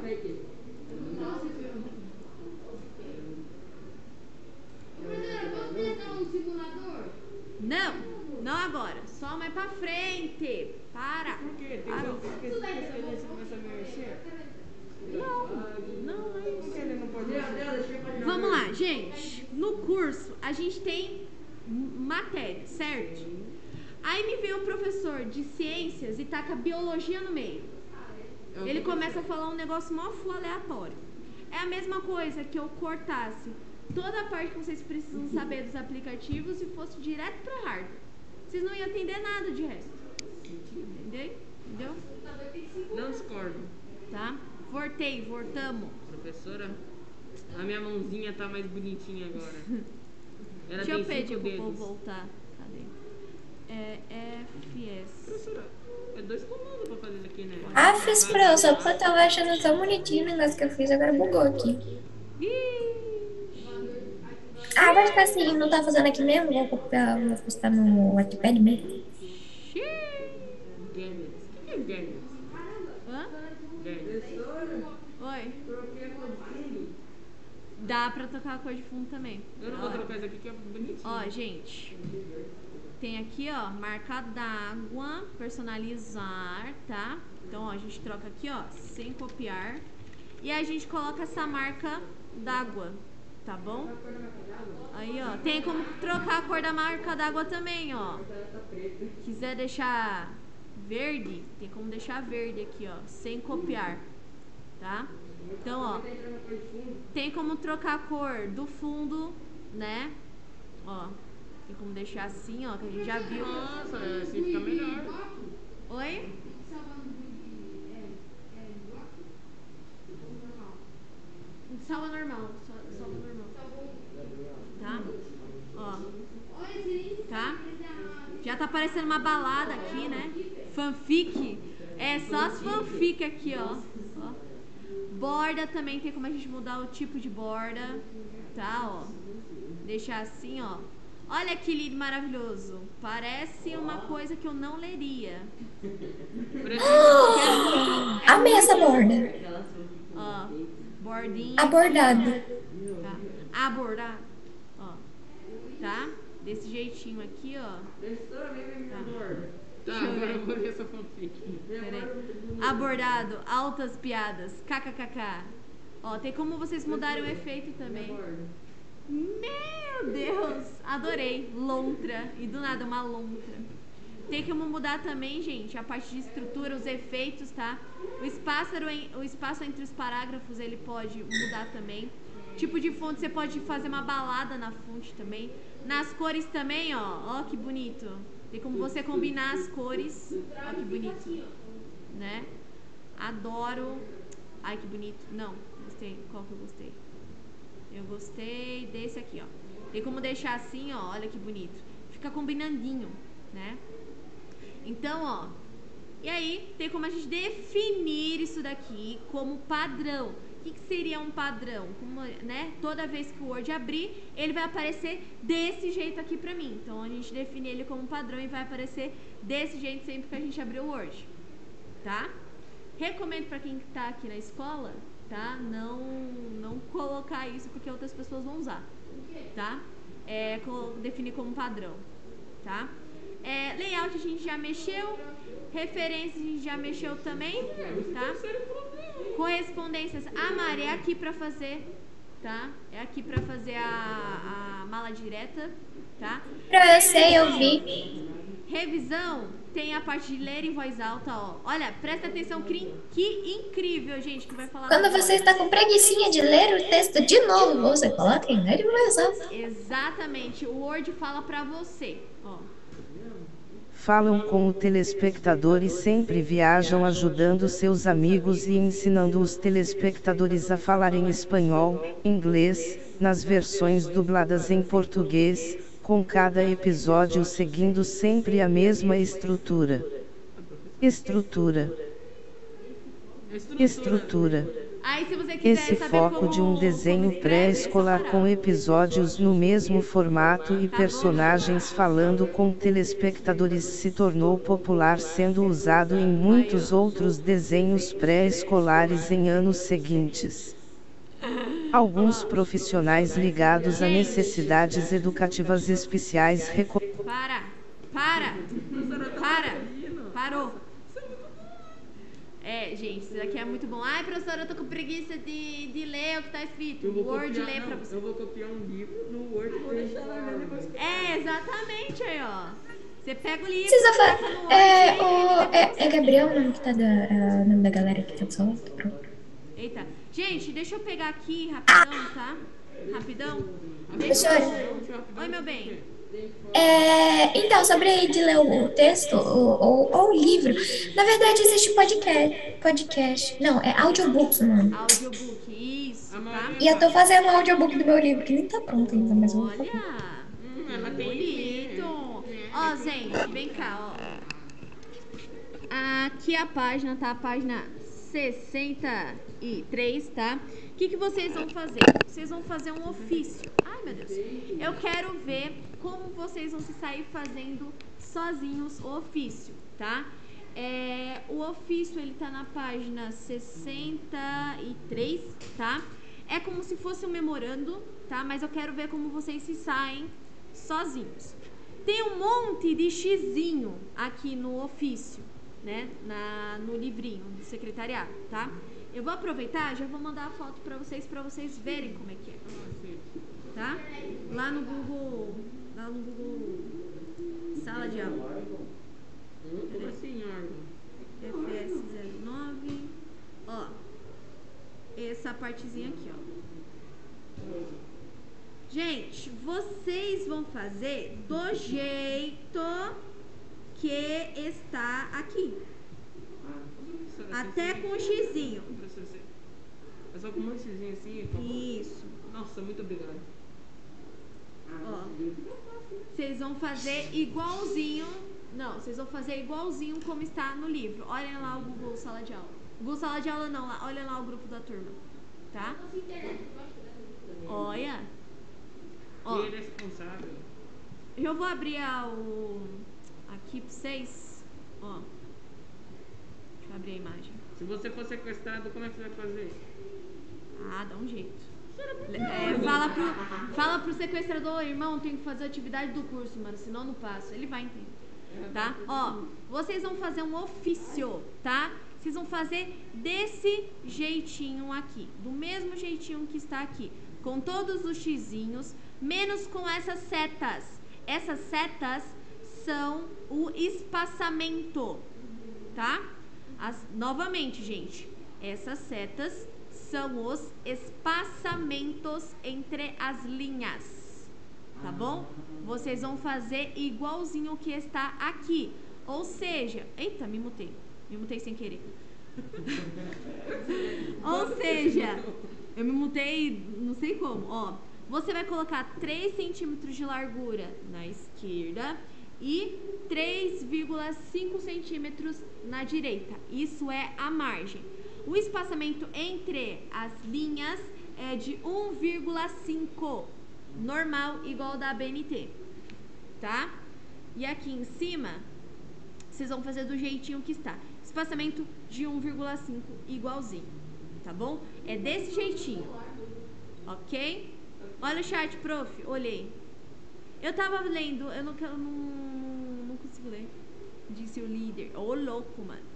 E: Professora, vamos testar um simulador?
A: Não agora. Só mais pra frente. Para.
B: Por quê? Tem
A: Parou.
B: coisas que ele vai saber mexer?
A: Não é isso.
B: Por que ele não pode mexer?
A: Vamos lá, gente. No curso, a gente tem matéria, certo? Aí me vem o professor de ciências e taca biologia no meio. Ele começa a falar um negócio mó full aleatório. É a mesma coisa que eu cortasse toda a parte que vocês precisam saber dos aplicativos e fosse direto pra hardware. Vocês não iam entender nada de resto. Entendeu?
B: Não discordo.
A: Tá? Voltamos.
B: Professora, a minha mãozinha tá mais bonitinha agora. Ela
A: Deixa eu
B: tem
A: pedir
B: 5
A: pro povo
B: dedos.
A: voltar. Cadê? É FS.
B: Professora, é 2 comandos pra fazer isso aqui, né?
D: Ah, fiz Pro, só porque eu tava achando tão bonitinho o negócio que eu fiz, agora bugou aqui. Ah, vai ficar assim, não tá fazendo aqui mesmo? Vou postar no Wattpad mesmo.
B: Gadgets. O que é gadgets?
A: Hã?
B: Gadgets.
A: Oi. Dá pra tocar a cor de fundo também.
B: Eu não vou trocar isso aqui que é bonitinho.
A: Ó, gente. Tem aqui, ó, marca d'água, personalizar, tá? Então, ó, a gente troca aqui, ó, sem copiar. E a gente coloca essa marca d'água, tá bom? Aí, ó, tem como trocar a cor da marca d'água também, ó. Quiser deixar verde, tem como deixar verde aqui, ó, sem copiar, tá? Então, ó, tem como trocar a cor do fundo, né? Ó, tem como deixar assim, ó, que a gente já viu.
B: Nossa, assim fica melhor.
A: Oi? Salva normal, salva normal. Tá? Ó. Tá? Já tá parecendo uma balada aqui, né? Fanfic. É só as fanfic aqui, ó. Borda também tem como a gente mudar o tipo de borda. Tá, ó. Deixar assim, ó. Olha que lindo, maravilhoso. Parece uma coisa que eu não leria.
D: Amei essa borda.
A: Ó. Bordinha.
D: Abordado.
A: Tá? Abordado. Ó. Tá? Desse jeitinho aqui, ó.
B: Tá, agora eu vou ler essa fanfic.
A: Peraí. Abordado, altas piadas, kkkk. Ó, tem como vocês mudarem o efeito também. Meu Deus, adorei. Lontra. E do nada uma lontra. Tem como mudar também, gente, a parte de estrutura, os efeitos, tá? O espaço entre os parágrafos, ele pode mudar também. Tipo de fonte, você pode fazer uma balada na fonte também. Nas cores também, ó. Ó que bonito. Tem como você combinar as cores. Ó que bonito. Né? Adoro. Ai, que bonito. Não, gostei. Qual que eu gostei? Eu gostei desse aqui, ó. Tem como deixar assim, ó. Olha que bonito. Fica combinandinho, né? Então, ó. E aí, tem como a gente definir isso daqui como padrão. O que seria um padrão? Como, né? Toda vez que o Word abrir, ele vai aparecer desse jeito aqui pra mim. Então, a gente define ele como padrão e vai aparecer desse jeito sempre que a gente abrir o Word. Tá? Recomendo pra quem tá aqui na escola, tá? Não colocar isso porque outras pessoas vão usar. Tá? Definir como padrão. Tá? Layout a gente já mexeu. Referências a gente já mexeu também. Tá? Correspondências, a Mari é aqui pra fazer, tá? É aqui pra fazer a mala direta, tá?
D: Eu sei, eu vi.
A: Revisão, tem a parte de ler em voz alta, ó. Olha, presta atenção, que incrível, gente, que vai falar.
D: Quando você está com preguicinha de ler o texto de novo, você coloca em ler em voz alta.
A: Exatamente, o Word fala pra você, ó.
F: Falam com o telespectador e sempre viajam ajudando seus amigos e ensinando os telespectadores a falarem espanhol, inglês, nas versões dubladas em português, com cada episódio seguindo sempre a mesma estrutura. Estrutura.
A: Aí, se você quiser
F: Esse
A: saber
F: foco
A: como,
F: de um desenho
A: como
F: pré-escolar com episódios no mesmo formato e personagens falando com telespectadores se tornou popular, sendo usado em muitos outros desenhos pré-escolares em anos seguintes. Alguns profissionais ligados a necessidades educativas especiais
A: Parou. Gente, isso daqui é muito bom. Ai, professora, eu tô com preguiça de ler o que tá escrito. O Word lê pra você.
B: Eu vou copiar um livro no Word e vou deixar lá mesmo depois.
A: Exatamente aí, ó. Você pega o livro,
D: Precisa
A: coloca no Word.
D: É Gabriel o nome que tá o nome da galera que tá do salão? Pronto.
A: Eita. Gente, deixa eu pegar aqui rapidão, tá? Rapidão.
D: Professor.
A: Oi, meu bem.
D: Então, sobre de ler o texto ou o livro, na verdade existe podcast. Não, é audiobook, mano.
A: Audiobook, isso, tá?
D: E eu tô fazendo um audiobook do meu livro, que nem tá pronto ainda, mas eu vou fazer.
A: Olha, bonito. Ó, gente, vem cá, ó. Aqui a página, tá? A página 63, tá? O que vocês vão fazer? Vocês vão fazer um ofício. Ai, meu Deus. Eu quero ver como vocês vão se sair fazendo sozinhos o ofício, tá? O ofício, ele tá na página 63, tá? É como se fosse um memorando, tá? Mas eu quero ver como vocês se saem sozinhos. Tem um monte de xizinho aqui no ofício, né? No livrinho do secretariado, tá? Eu vou aproveitar, já vou mandar a foto pra vocês verem como é que é. Tá? Lá no Google Sala de Aula.
B: Como assim, órgão?
A: FS09. Ó. Essa partezinha aqui, ó. Gente, vocês vão fazer do jeito que está aqui. Até com o xizinho.
B: É só com um xizinho assim?
A: Isso.
B: Nossa, muito obrigado.
A: Ó. Vocês vão fazer igualzinho. Não, vocês vão fazer igualzinho como está no livro. Olhem lá o Google Sala de Aula. Google Sala de Aula não, lá, olha lá o grupo da turma. Tá? Olha. Ó.
B: Ele é responsável.
A: Eu vou abrir aqui pra vocês. Ó. Deixa eu abrir a imagem.
B: Se você for sequestrado, como é que você vai fazer?
A: Ah, dá um jeito. Fala pro sequestrador, irmão, tem que fazer a atividade do curso, mano, senão não passo. Ele vai entender. Tá? Ó, vocês vão fazer um ofício, tá? Vocês vão fazer desse jeitinho aqui, do mesmo jeitinho que está aqui, com todos os xizinhos, menos com essas setas. Essas setas são o espaçamento, tá? Novamente, gente, essas setas são os espaçamentos entre as linhas, tá bom? Vocês vão fazer igualzinho o que está aqui, ou seja, eita, me mutei sem querer. Ou seja, eu me mutei, não sei como, ó. Você vai colocar 3 centímetros de largura na esquerda e 3,5 centímetros na direita. Isso é a margem. O espaçamento entre as linhas é de 1,5, normal, igual da BNT, tá? E aqui em cima, vocês vão fazer do jeitinho que está. Espaçamento de 1,5, igualzinho, tá bom? É desse jeitinho, ok? Olha o chat, prof, olhei. Eu tava lendo, eu não consigo ler. Disse o líder. Ô, louco, mano.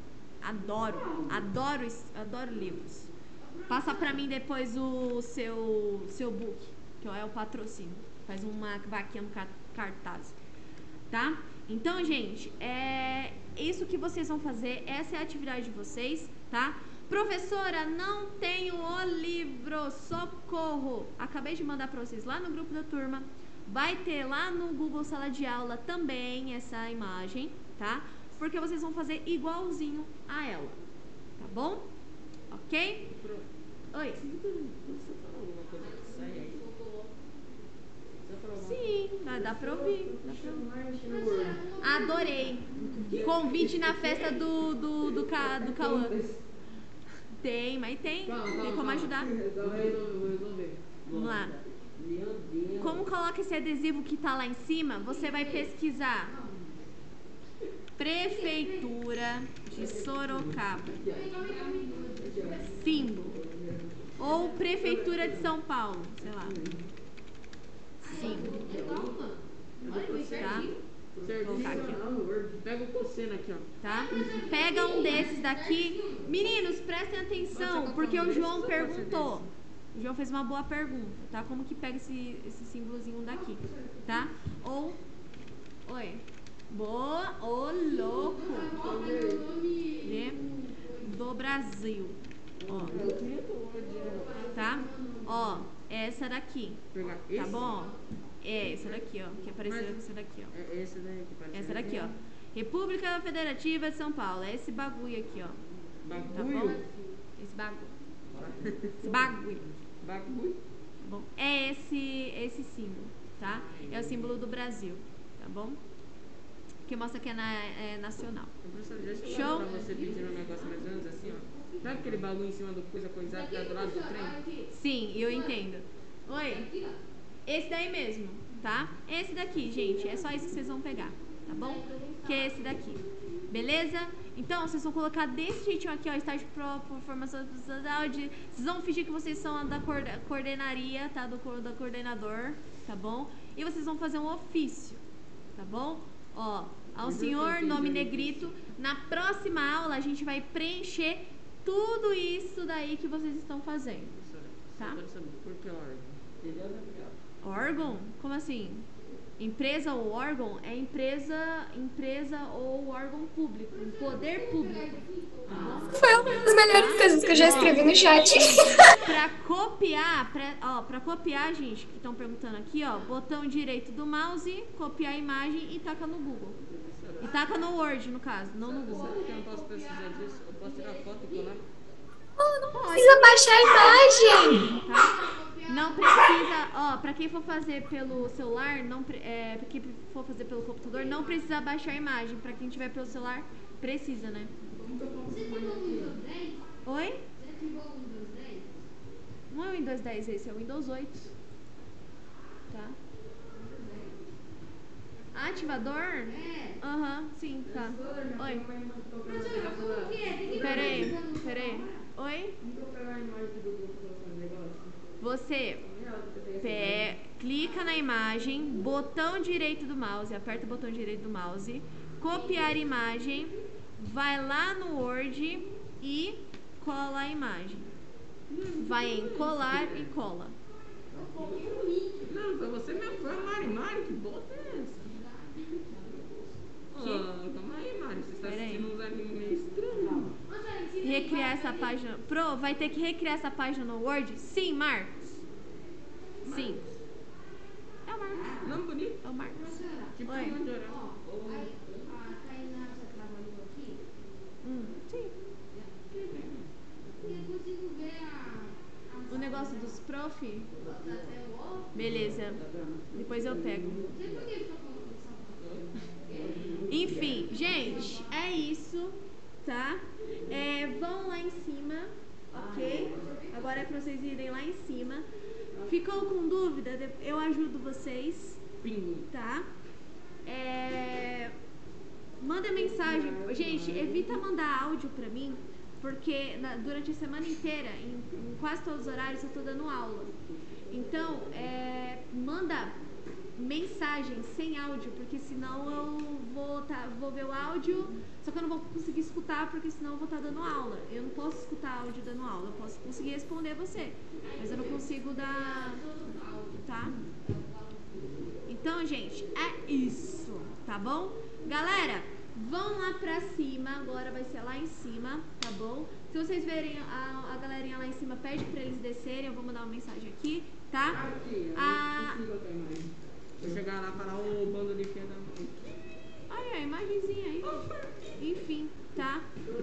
A: Adoro livros. Passa pra mim depois o seu book, que é o patrocínio. Faz uma vaquinha no cartaz, tá? Então, gente, é isso que vocês vão fazer. Essa é a atividade de vocês, tá? Professora, não tenho o livro, socorro. Acabei de mandar pra vocês lá no grupo da turma. Vai ter lá no Google Sala de Aula também essa imagem, tá? Porque vocês vão fazer igualzinho a ela, tá bom? Ok? Oi?
B: Você falou alguma coisa que sai aí?
A: Sim, dá pra ouvir. Adorei. Convite na festa do Cauã. Tem, mas tem. Tem como ajudar.
B: Vou resolver.
A: Vamos lá. Como coloca esse adesivo que tá lá em cima, você vai pesquisar Prefeitura de Sorocaba, símbolo, ou Prefeitura de São Paulo, sei lá, símbolo, tá? Vou colocar aqui,
B: Pega o cosseno aqui, ó.
A: tá? Pega um desses daqui. Meninos, prestem atenção, porque o João perguntou. O João fez uma boa pergunta, tá? Como que pega esse símbolozinho daqui, tá? Ou... Oi. Boa, ô louco. Do Brasil. Ó. Tá? Ó, essa daqui. Tá bom? É, essa daqui, ó. Que apareceu essa daqui, ó.
B: É esse daí que parece.
A: Essa daqui, ó. República Federativa de São Paulo. É esse bagulho aqui, ó.
B: Bagulho?
A: Tá bom? Esse bagulho. Esse bagulho.
B: Bagulho?
A: Tá bom? É esse símbolo, tá? É o símbolo do Brasil, tá bom? Que mostra que é nacional.
B: Professor, deixa eu
A: Show?
B: falar pra você pedindo um negócio mais ou menos assim, ó. Sabe aquele bagulho em cima do coisado que tá do lado do trem?
A: Sim, eu entendo. Oi? Esse daí mesmo, tá? Esse daqui, gente. É só isso que vocês vão pegar, tá bom? Que é esse daqui. Beleza? Então, vocês vão colocar desse jeitinho aqui, ó. Estágio por formação profissional. Vocês vão fingir que vocês são da coordenaria, tá? Da coordenador, tá bom? E vocês vão fazer um ofício, tá bom? Ó, ao senhor, nome negrito. Na próxima aula, a gente vai preencher tudo isso daí que vocês estão fazendo. Tá?
B: Quero saber por que órgão?
A: Órgão? Como assim? Empresa ou órgão é empresa ou órgão público, um poder público.
D: Foi uma das melhores coisas que eu já escrevi no chat.
A: Pra copiar, gente, que estão perguntando aqui, ó, botão direito do mouse, copiar a imagem e taca no Google. E taca no Word, no caso, não no Google.
B: Sabe que eu não posso precisar disso? Eu posso tirar foto e colar?
D: Não precisa baixar a imagem.
A: Tá? Não precisa, ó, pra quem for fazer pelo celular, pra quem for fazer pelo computador, não precisa baixar a imagem. Pra quem tiver pelo celular, precisa, né?
E: Você ativou o Windows 10?
A: Oi?
E: Você ativou o Windows 10?
A: Não é o Windows 10 esse, é o Windows 8. Tá? Ativador?
E: É.
A: Aham, sim, tá. Oi.
E: Professora, como que é? Tem que
A: Peraí. Oi? Você clica na imagem, botão direito do mouse, aperta o botão direito do mouse, copiar imagem, vai lá no Word e cola a imagem. Vai em colar e cola.
B: Não, foi você mesmo, foi a Mari, que bota é essa? Calma aí, Mari, você está assistindo uns animes meio estranhos.
A: Recriar essa página. Pro, vai ter que recriar essa página no Word? Sim, Marcos. Sim. É o Marcos.
B: Não, bonito.
A: É o Marcos.
B: Tipo,
A: Oi.
B: onde orar?
E: Aí, a Tainá, você trabalhou aqui?
A: Sim.
E: Eu consigo ver
A: O negócio dos prof?
E: até o ó.
A: Beleza. Depois eu pego.
E: Não sei por que ele tá falando isso.
A: Enfim, gente, é isso, tá? Vão lá em cima, ok? Agora é pra vocês irem lá em cima. Ficou com dúvida? Eu ajudo vocês,
B: Pinguim.
A: tá? Manda mensagem. Gente, evita mandar áudio pra mim, porque durante a semana inteira, em quase todos os horários, eu tô dando aula. Então, manda mensagem sem áudio, porque senão eu vou ver o áudio, só que eu não vou conseguir escutar, porque senão eu vou estar dando aula. Eu não posso escutar áudio dando aula, eu posso conseguir responder você, mas eu não consigo dar, tá? Então, gente, é isso, tá bom? Galera, vão lá pra cima, agora vai ser lá em cima, tá bom? Se vocês verem a galerinha lá em cima, pede pra eles descerem, eu vou mandar uma mensagem aqui, tá?
B: Vou chegar lá e falar, ô, bando de filha da mãe.
A: Olha a imagenzinha aí. Enfim, tá?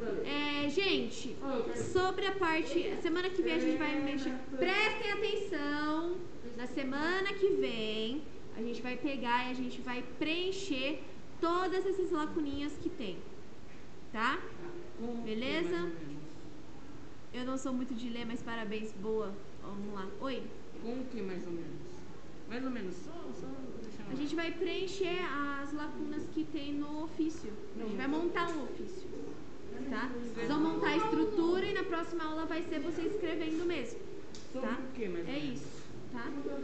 A: Gente, sobre a parte... Semana que vem a gente vai mexer... Prestem atenção. Na semana que vem, a gente vai pegar e a gente vai preencher todas essas lacuninhas que tem. Tá? Beleza? Eu não sou muito de ler, mas parabéns. Boa. Vamos lá. Oi?
B: Com o que mais ou menos? Mais ou menos, só deixar lá.
A: A gente vai preencher as lacunas que tem no ofício. A gente vai montar um ofício, tá? Vocês vão montar a estrutura e na próxima aula vai ser você escrevendo mesmo, tá?
B: Sobre o que mais ou
A: É
B: menos?
A: isso, tá?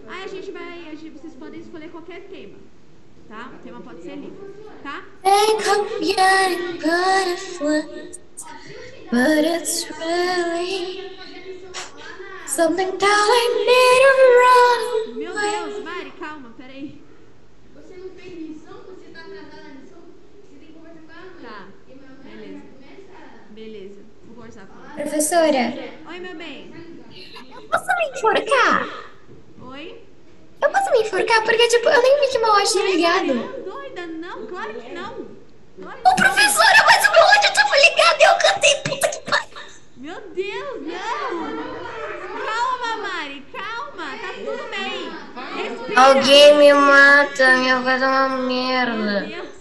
A: Aí vocês podem escolher qualquer tema, tá? O tema pode ser livre, tá?
D: They comparing butterflies, but it's really something that I need to run.
A: Meu Deus, Mari, calma, peraí.
E: Você não fez lição? Você tá atrasada na lição? Você tem que conversar com a mãe.
A: Tá,
E: E a mãe
A: beleza.
E: já começa...
A: Beleza, vou conversar com ela.
D: Professora,
A: Oi, meu bem.
D: eu posso me enforcar?
A: Oi?
D: Eu posso me enforcar? Porque, tipo, eu nem vi que meu áudio tinha ligado.
A: Não, doida, não, claro que não. Claro que
D: Ô, professora, mas o meu áudio tava ligado e eu cantei, puta que pariu.
A: Meu Deus, não! Calma, Mari, calma, tá tudo bem. Respira.
D: Alguém me mata, minha voz é uma
A: Meu
D: merda.
A: Deus.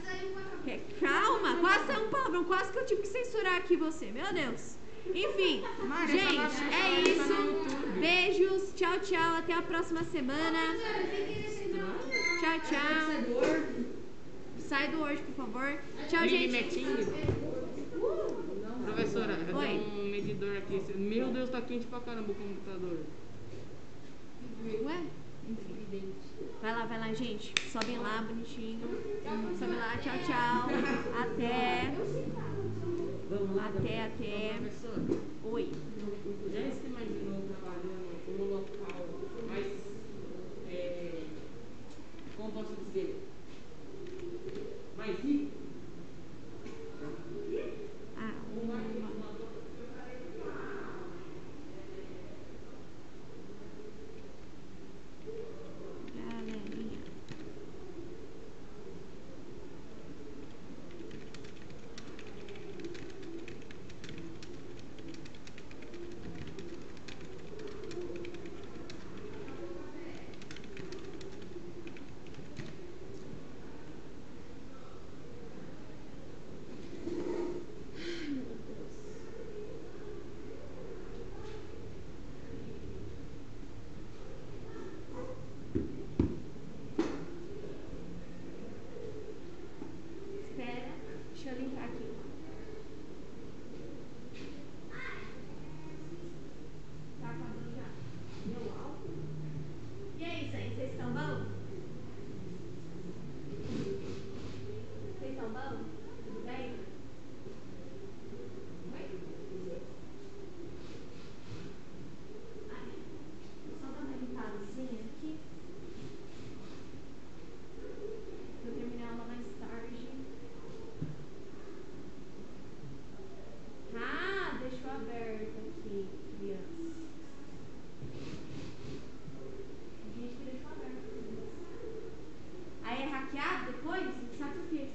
A: Calma, quase saiu um palavrão, quase que eu tive que censurar aqui você, meu Deus. Enfim, gente, é isso. Beijos, tchau, tchau, até a próxima semana. Tchau, tchau. Sai do Word, por favor. Tchau, gente.
B: Professora, eu
A: Oi.
B: tenho um medidor aqui. Meu Deus, tá quente pra caramba o computador.
A: Ué? Enfim. Vai lá, gente. Sobem lá, bonitinho. Sobe lá, tchau, tchau. Até. Até.
B: Professor,
A: Oi.
B: já se imaginou trabalhando em um local mais, como posso dizer, mais rico?
A: Galerinha. Espera, deixa eu limpar aqui. Tá acabando já. Meu álcool. E aí, vocês estão bom? Vocês estão bom? Tudo bem? Oi? Ai, só dar uma limpadinha aqui. Eu terminei a aula mais tarde. Ah, deixou aberto aqui, criança. Gente que deixou aberto. Aí é hackeado depois? Não sabe por quê?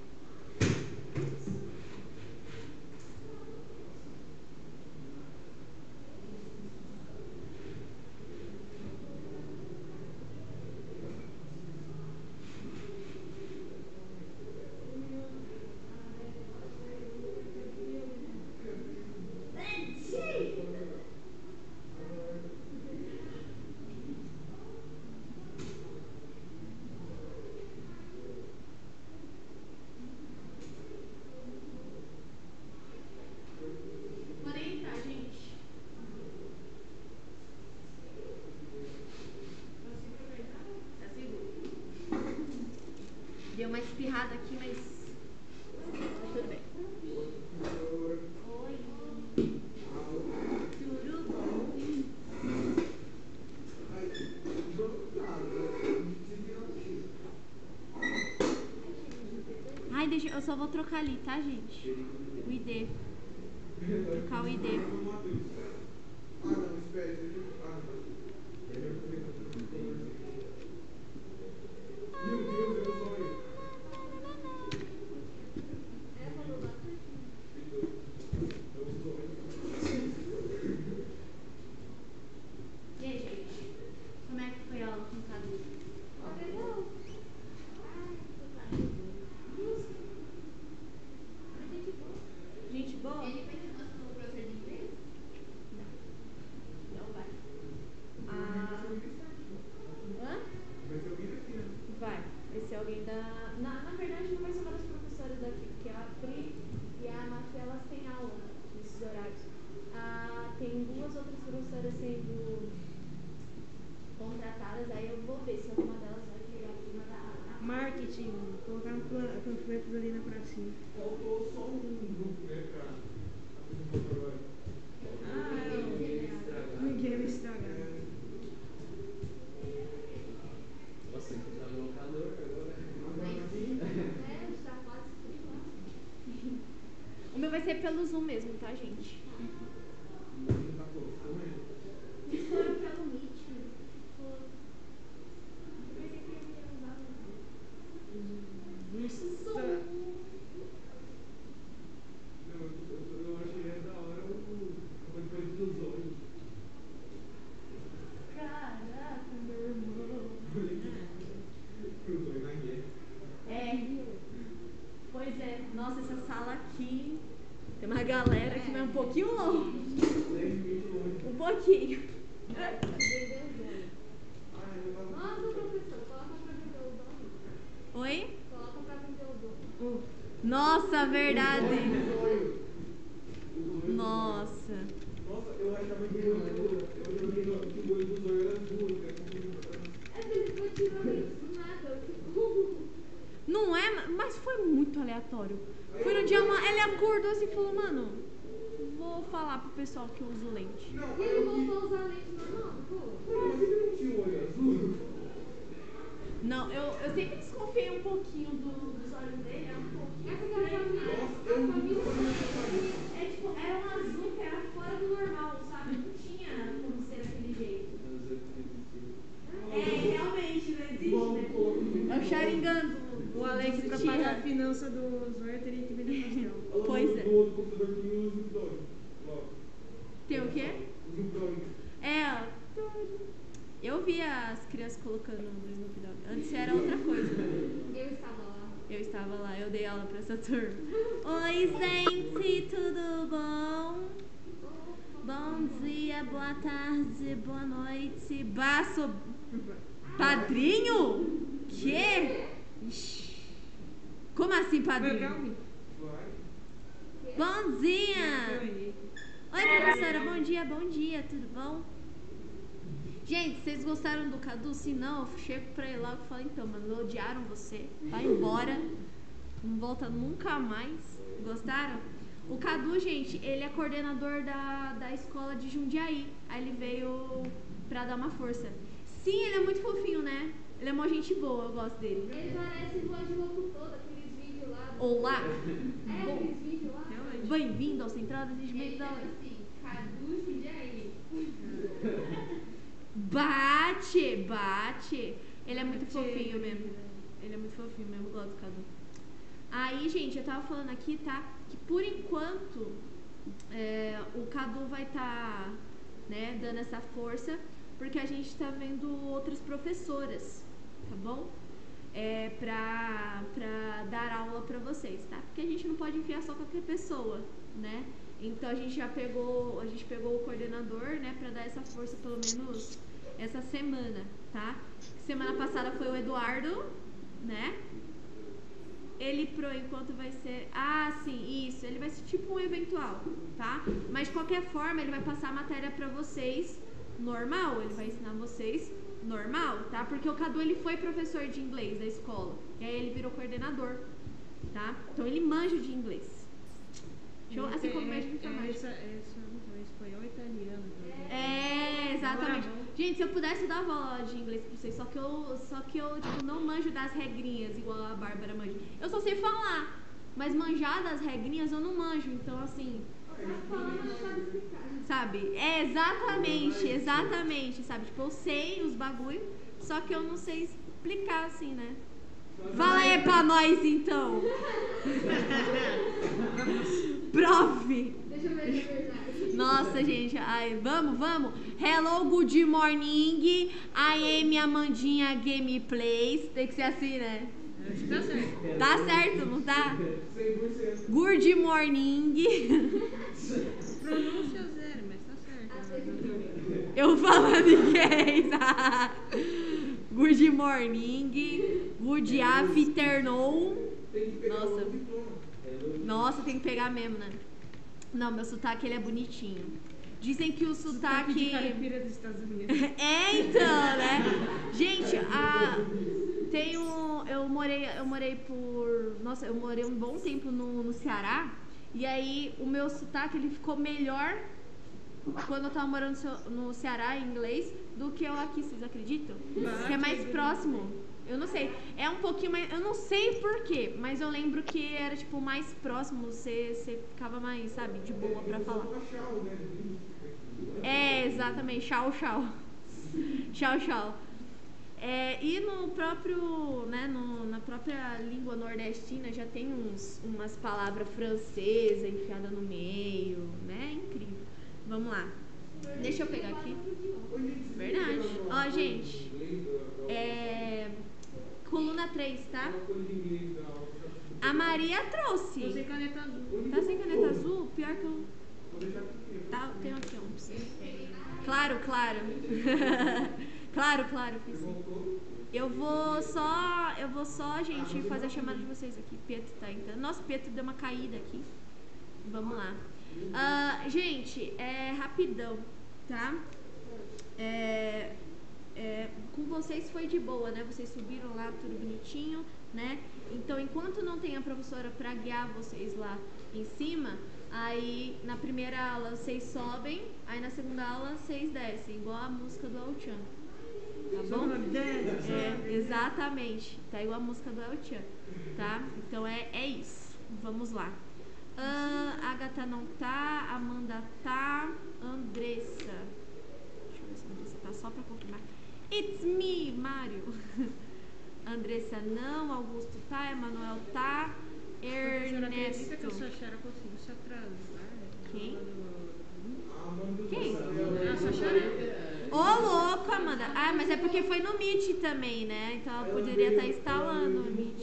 A: Podem entrar, gente. Tá seguro. Deu uma espirrada aqui, mas tudo bem. Oi. Tudo bom? Ai, deixa, eu só vou trocar ali, tá, gente? O ID. Trocar o ID. E aí, gente? Como é que foi a aula com o Cadu? Legal. Gente boa?
E: Ele foi que nosso professor de inglês?
A: Não vai. Hã? Vai. Vai ser alguém da... Na verdade, não vai ser uma das professoras daqui, porque a Pri e a Mafia, elas têm aula nesses horários. Tem duas outras professoras sendo contratadas, aí eu vou ver se alguma delas vai pegar aqui na da aula.
G: Marketing, colocar panfletos ali na pracinha.
H: Faltou só um grupo, né, pra
G: Ninguém vai estragar.
H: Nossa, aqui tá no calor agora.
E: Está quase frio lá.
A: O meu vai ser pelo Zoom mesmo, tá, gente?
H: Não tá colocando ele.
E: Eles foram pelo Meet. Eu pensei que eles iam usar o Zoom.
H: Eu achei da hora a coisa dos olhos.
A: Caraca, meu irmão.
H: Cruzou na guerra.
A: É. Pois é. Nossa, essa sala aqui tem uma galera que vai um pouquinho longe.
H: 10 minutos longe.
A: Um pouquinho.
E: Nossa, professor, coloca pra vender o dono.
A: Oi?
E: Coloca pra vender o dono.
A: Nossa, verdade.
H: Nossa.
A: Nossa.
H: Nossa, eu achava que o olho dos olhos era duro, né?
E: É que ele foi tirando isso do nada.
A: Não é, mas foi muito aleatório. Foi no dia, ele acordou assim e falou, mano, pessoal que usa lente.
H: Não,
E: E ele voltou a usar lente normal, pô?
H: mas ele não tinha o olho azul.
A: Não, eu sempre desconfiei um pouquinho dos olhos dele, era um pouquinho.
E: Essa que era a família.
H: Nossa, eu nunca
A: É tipo, era um azul que era fora do normal, sabe? Não tinha como ser daquele jeito. É, realmente, não existe, né? É o Sharingan
G: O Alex, pra
A: Uchiha.
G: pagar a finança do Zóio, teria que vender pastel.
A: Pois é.
H: Do outro computador que tem o Zipdog.
A: Tem o quê?
H: O Zipdog.
A: É, eu vi as crianças colocando no Snoop Dogg. Antes era outra coisa.
E: Eu estava lá.
A: Eu estava lá, eu dei aula pra essa turma. Oi, gente, tudo bom? Bom dia, boa tarde, boa noite. Baço. Padrinho? Quê? Ixi. Como assim, padrinho?
H: Vai.
A: Bom dia! Oi, professora, bom dia, tudo bom? Gente, vocês gostaram do Cadu? Se não, eu chego pra ele logo e falo, então, mano, odiaram você, vai embora, não volta nunca mais. Gostaram? O Cadu, gente, ele é coordenador da escola de Jundiaí. Aí ele veio pra dar uma força. Sim, ele é muito fofinho, né? Ele é uma gente boa, eu gosto dele.
E: Ele parece voz de locutor, daqueles vídeos lá.
A: Olá!
E: É,
A: Bom,
E: aqueles vídeos lá.
A: bem-vindo ao Central de Atendimento
E: Ele
A: da
E: fala assim, Cadu Jundiaí.
A: Bate! Ele é muito fofinho mesmo. Ele é muito fofinho mesmo, eu gosto do Cadu. Aí, gente, eu tava falando aqui, tá? Que por enquanto o Cadu vai estar dando essa força, porque a gente tá vendo outras professoras, tá bom? Pra dar aula pra vocês, tá? Porque a gente não pode enfiar só qualquer pessoa, né? Então a gente pegou o coordenador, né, pra dar essa força pelo menos essa semana, tá? Semana passada foi o Eduardo, né? Ele, por enquanto, vai ser... Ah, sim, isso. Ele vai ser tipo um eventual, tá? Mas, de qualquer forma, ele vai passar a matéria pra vocês normal. Ele vai ensinar vocês normal, tá? Porque o Cadu, ele foi professor de inglês da escola. E aí, ele virou coordenador, tá? Então, ele manja de inglês. Assim como manja de informática.
G: Espanhol e italiano.
A: Exatamente. Gente, se eu pudesse dar aula de inglês pra vocês, só que eu tipo, não manjo das regrinhas igual a Bárbara manja. Eu só sei falar, mas manjar das regrinhas eu não manjo. Então, assim, sabe? Exatamente, sabe? Tipo, eu sei os bagulho, só que eu não sei explicar, assim, né? Fala aí pra nós, então. Prof.
E: Deixa eu ver se é verdade.
A: Nossa, gente, ai, vamos. Hello, good morning. I am Amandinha Gameplays. Tem que ser assim, né?
G: Acho que tá certo.
A: Tá certo, não tá?
H: 100%.
A: Good morning.
G: Pronúncia zero, mas tá certo.
A: Eu falando inglês. Good morning. Good afternoon.
H: Tem que pegar
A: Nossa.
H: o diploma.
A: Nossa, tem que pegar mesmo, né? Não, meu sotaque, ele é bonitinho. Dizem que o
G: Sotaque de
A: sotaque...
G: caipira dos Estados Unidos.
A: Então, né? Gente, eu morei um bom tempo no Ceará. E aí, o meu sotaque, ele ficou melhor quando eu tava morando no Ceará, em inglês, do que eu aqui, vocês acreditam? Que é mais próximo. Eu não sei, é um pouquinho mais, eu não sei porquê, mas eu lembro que era, tipo, mais próximo, você ficava mais, sabe, de boa pra falar. Exatamente, tchau. E no próprio, né, na própria língua nordestina já tem umas palavras francesas enfiadas no meio, né, incrível. Vamos lá, deixa eu pegar aqui. Verdade. Ó, gente, coluna 3, tá? A Maria trouxe.
G: Tô sem caneta azul.
A: Tá sem caneta azul? Pior que eu... Tá, tenho aqui um pra você. Claro. claro, fiz sim. Eu vou só, gente, fazer a chamada de vocês aqui. Pietro tá entrando. Nossa, Pietro deu uma caída aqui. Vamos lá. Gente, rapidão, tá? Com vocês foi de boa, né? Vocês subiram lá, tudo bonitinho, né? Então, enquanto não tem a professora pra guiar vocês lá em cima, Aí na primeira aula vocês sobem, aí na segunda aula vocês descem, igual a música do El Chan. Tá bom? É, exatamente. Tá igual a música do El Chan, tá? Então é isso. Vamos lá. Agatha não tá, Amanda tá, Andressa. Deixa eu ver se a Andressa tá só pra confirmar. It's me, Mário. Andressa não, Augusto tá, Emanuel tá, Ernesto.
B: Que a Sachara conseguiu se atrasar.
A: Quem?
B: Quem?
A: Quem?
B: A Sachara.
A: Ô, louco, Amanda. Ah, mas é porque foi no Meet também, né? Então ela poderia estar instalando o Meet.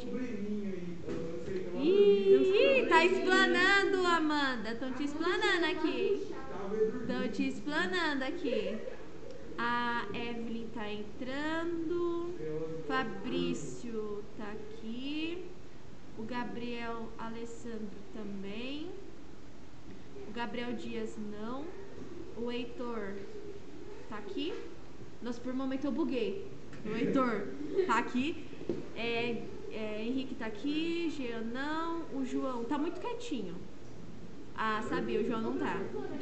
A: Ih, tá explanando, Amanda. Estão te explanando aqui. Estão te explanando aqui. A Evelyn tá entrando. Fabrício tá aqui. O Gabriel Alessandro também. O Gabriel Dias não. O Heitor tá aqui. Nossa, por um momento eu buguei. O Heitor tá aqui. Henrique tá aqui. Jean não. O João tá muito quietinho. Ah, sabia, o João não tá.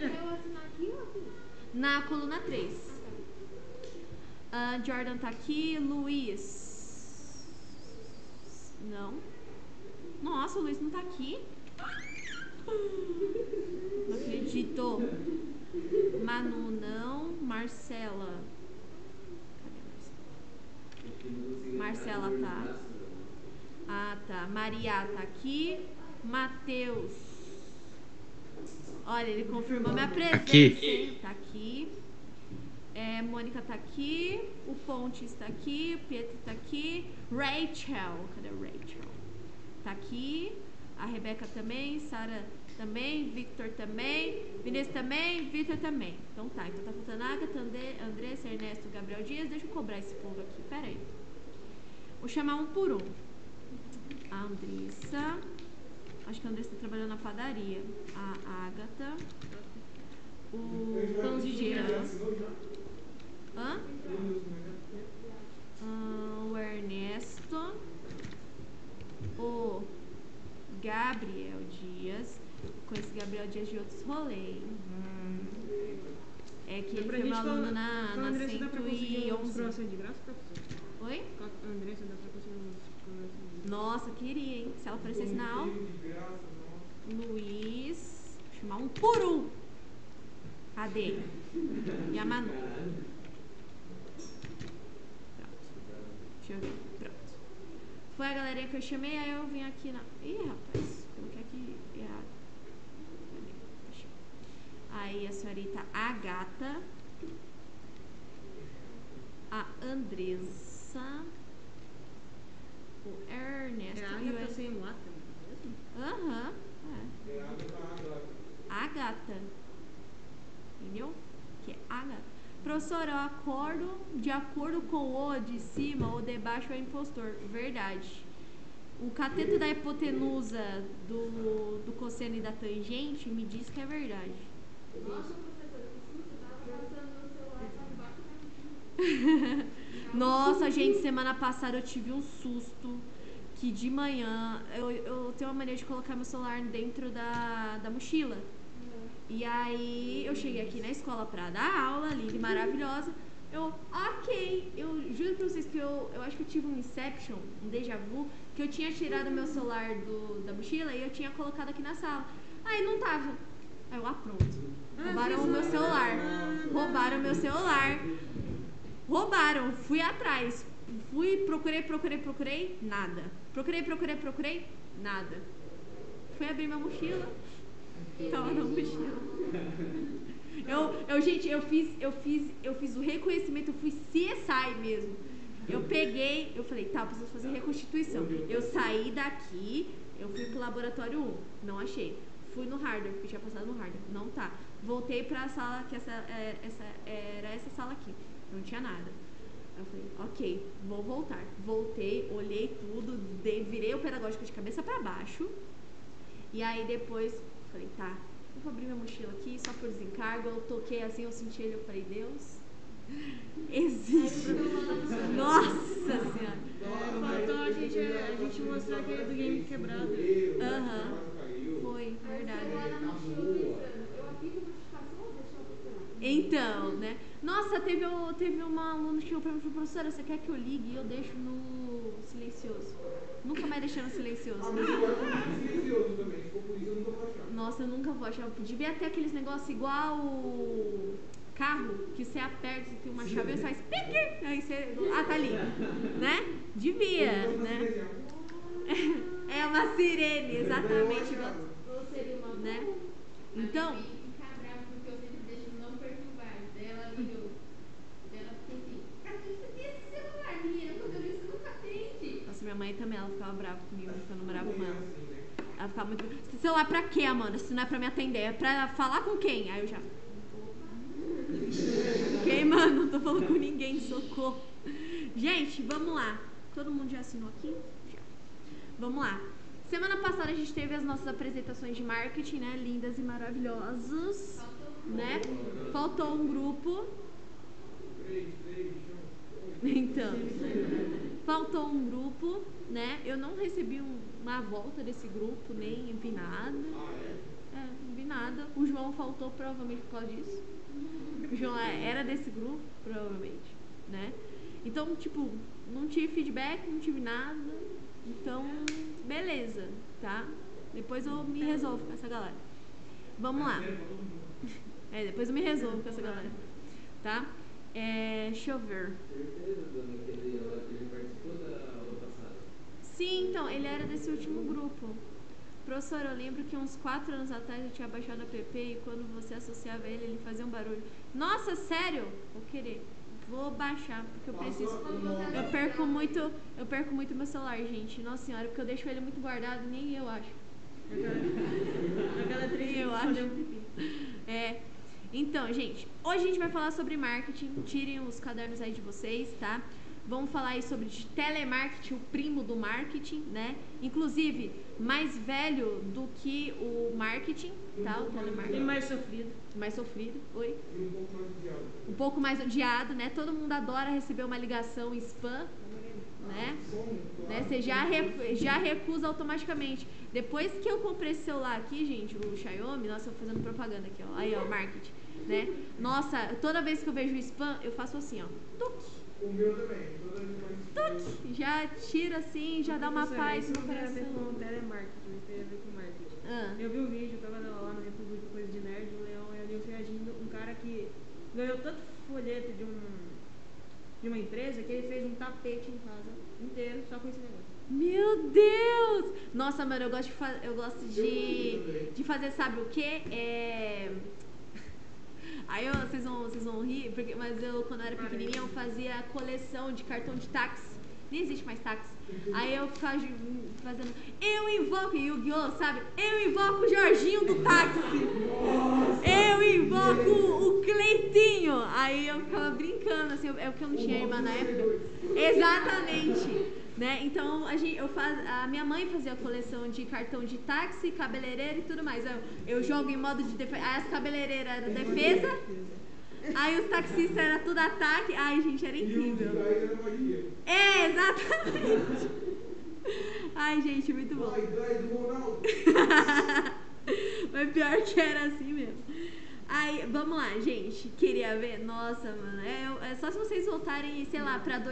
A: Na coluna 3. Jordan tá aqui. Luiz. Não. Nossa, o Luiz não tá aqui. Não acredito. Manu não. Marcela. Cadê a Marcela? Marcela tá. Ah, tá. Maria tá aqui. Matheus. Olha, ele confirmou minha presença. Aqui. Tá aqui. Mônica tá aqui. O Pontes tá aqui. O Pietro tá aqui. Rachel. Cadê a Rachel? Tá aqui. A Rebeca também. Sara também. Victor também. Vinícius também. Victor também. Então tá. Então tá faltando Agatha, Andressa, Ernesto, Gabriel Dias. Deixa eu cobrar esse povo aqui. Pera aí. Vou chamar um por um. A Andressa. Acho que a Andressa tá trabalhando na padaria. A Agatha. O pãozinho de Jean. Hã? O Ernesto. O Gabriel Dias. Conheço Gabriel Dias de outros rolês. É que ele foi meu aluno na 111.
G: De graça, professor?
A: Oi?
G: A Andressa dá pra conseguir uns.
A: Nossa, queria, hein? Se ela aparecesse na aula. Luiz. Vou chamar um por um. Cadê? E a Manu. Pronto. Deixa eu ver. Pronto. Foi a galerinha que eu chamei, aí eu vim aqui na... Ih, rapaz. Coloquei aqui errado. Aí a senhorita Agatha. A Andressa. O Ernesto.
G: É a
A: e o
G: Agatha sem lata mesmo?
A: Aham. Agatha. Entendeu? Que é Agatha. Professor, eu acordo de acordo com o de cima, o de baixo é impostor. Verdade. O cateto da hipotenusa do cosseno e da tangente me diz que é verdade.
E: Nossa, professora, que susto, tava passando no celular, tava embaixo da
A: Nossa, gente, semana passada eu tive um susto que de manhã eu tenho uma mania de colocar meu celular dentro da mochila. E aí eu cheguei aqui na escola pra dar aula, linda e maravilhosa. Eu juro pra vocês que eu acho que eu tive um Inception, um déjà vu, que eu tinha tirado meu celular da mochila e eu tinha colocado aqui na sala. Aí não tava. Aí eu, pronto. Roubaram o meu celular. Roubaram o meu celular. Roubaram. Fui atrás. Procurei, nada. Procurei, nada. Fui abrir minha mochila. Tava na mochila. Gente, eu fiz o reconhecimento, eu fui CSI mesmo. Eu peguei, eu falei, tá, eu preciso fazer reconstituição. Eu saí daqui, eu fui pro laboratório 1, não achei. Fui no hardware, porque tinha passado no hardware, não tá. Voltei pra sala, que era essa sala aqui, não tinha nada. Eu falei, ok, vou voltar. Voltei, olhei tudo, virei o pedagógico de cabeça pra baixo. E aí depois, falei, tá, vou abrir minha mochila aqui, só por desencargo. Eu toquei assim, eu senti ele, eu falei, Deus, existe. Nossa Senhora.
G: Faltou a gente mostrar aquele do game quebrado.
A: Foi, verdade.
E: Eu aplico notificação ou deixo ela funcionar?
A: Então, né? Nossa, teve uma aluna que chegou pra mim e falou, professora, você quer que eu ligue e eu deixo no silencioso? Nunca mais deixei no silencioso.
H: Mas eu acho que é silencioso também. Se for por isso, eu nunca vou achar.
A: Nossa, eu nunca vou achar. Devia ter aqueles negócios igual carro, que você aperta, você tem uma chave e você faz pique, aí você... Ah, tá ali. Né? Devia, né? É uma sirene, exatamente.
E: Ou seria uma
A: Né? Então...
E: ficar brava porque eu sempre deixo não perturbar. Daí ela ligou. Daí ela ficou assim, cadê você tem esse celular, menina? Quando eu vi isso, nunca atende.
A: Nossa, minha mãe também, ela ficava brava comigo, ficando brava com ela. Ela ficava muito... Esse celular pra quê, Amanda? Se não é pra me atender, é pra falar com quem? Aí eu já... Quem, mano? Não tô falando com ninguém, socorro. Gente, vamos lá. Todo mundo já assinou aqui? Já. Vamos lá. Semana passada a gente teve as nossas apresentações de marketing, né? Lindas e maravilhosas. Né? Faltou um grupo. Então, faltou um grupo, né? Eu não recebi uma volta desse grupo, nem vi nada. Não vi nada. O João faltou provavelmente por causa disso. O João era desse grupo, provavelmente, né? Então, tipo, não tive feedback, não tive nada. Então, beleza, tá? Depois eu me resolvo com essa galera. Vamos lá. Depois eu me resolvo com essa galera, tá? Deixa eu ver.
I: Certeza, dona, que ele participou da aula passada?
A: Sim, então, ele era desse último grupo. Professor, eu lembro que uns 4 anos atrás eu tinha baixado a app e quando você associava ele fazia um barulho. Nossa, sério? Vou querer. Vou baixar, porque eu preciso. Eu perco muito meu celular, gente. Nossa senhora, porque eu deixo ele muito guardado, nem eu acho.
G: Aquela
A: Nem eu acho. Então, gente, hoje a gente vai falar sobre marketing. Tirem os cadernos aí de vocês, tá? Vamos falar aí sobre telemarketing, o primo do marketing, né? Inclusive, mais velho do que o marketing, tá? O telemarketing.
G: E mais sofrido.
A: Mais sofrido, oi?
H: E um pouco mais odiado.
A: Um pouco mais odiado, né? Todo mundo adora receber uma ligação spam, né? Você já recusa automaticamente. Depois que eu comprei esse celular aqui, gente, o Xiaomi, nossa, eu tô fazendo propaganda aqui, ó. Aí, ó, marketing, né? Nossa, toda vez que eu vejo spam, eu faço assim, ó. Tuc.
H: O meu também. Toda vez mais.
A: Tuc. Já tira assim, já dá uma paz no
G: Isso não tem a ver
A: coração.
G: com telemarketing, isso tem a ver com marketing. Eu vi um vídeo, eu tava lá no República Coisa de Nerd, o Leão e a Nilce reagindo, um cara que ganhou tanto folheto de uma empresa que ele fez um tapete em casa inteiro só com esse negócio.
A: Meu Deus! Nossa, mano, eu gosto de fazer, sabe o quê? Aí vocês vão rir, mas eu, quando eu era pequenininha, eu fazia coleção de cartão de táxi. Nem existe mais táxi. Aí eu ficava fazendo... Eu invoco Yu-Gi-Oh!, sabe? Eu invoco o Jorginho do táxi. Eu invoco o Cleitinho. Aí eu ficava brincando, assim, é porque eu não tinha irmã na época. Exatamente. Né? Então a minha mãe fazia coleção de cartão de táxi, cabeleireiro e tudo mais. Eu jogo em modo de defesa. Aí as cabeleireiras eram defesa, aí os taxistas eram tudo ataque. Ai, gente, era incrível. Exatamente. Ai, gente, muito bom. Mas pior que era assim mesmo. Aí, vamos lá, gente. Queria ver? Nossa, mano. É só se vocês voltarem, sei lá, pra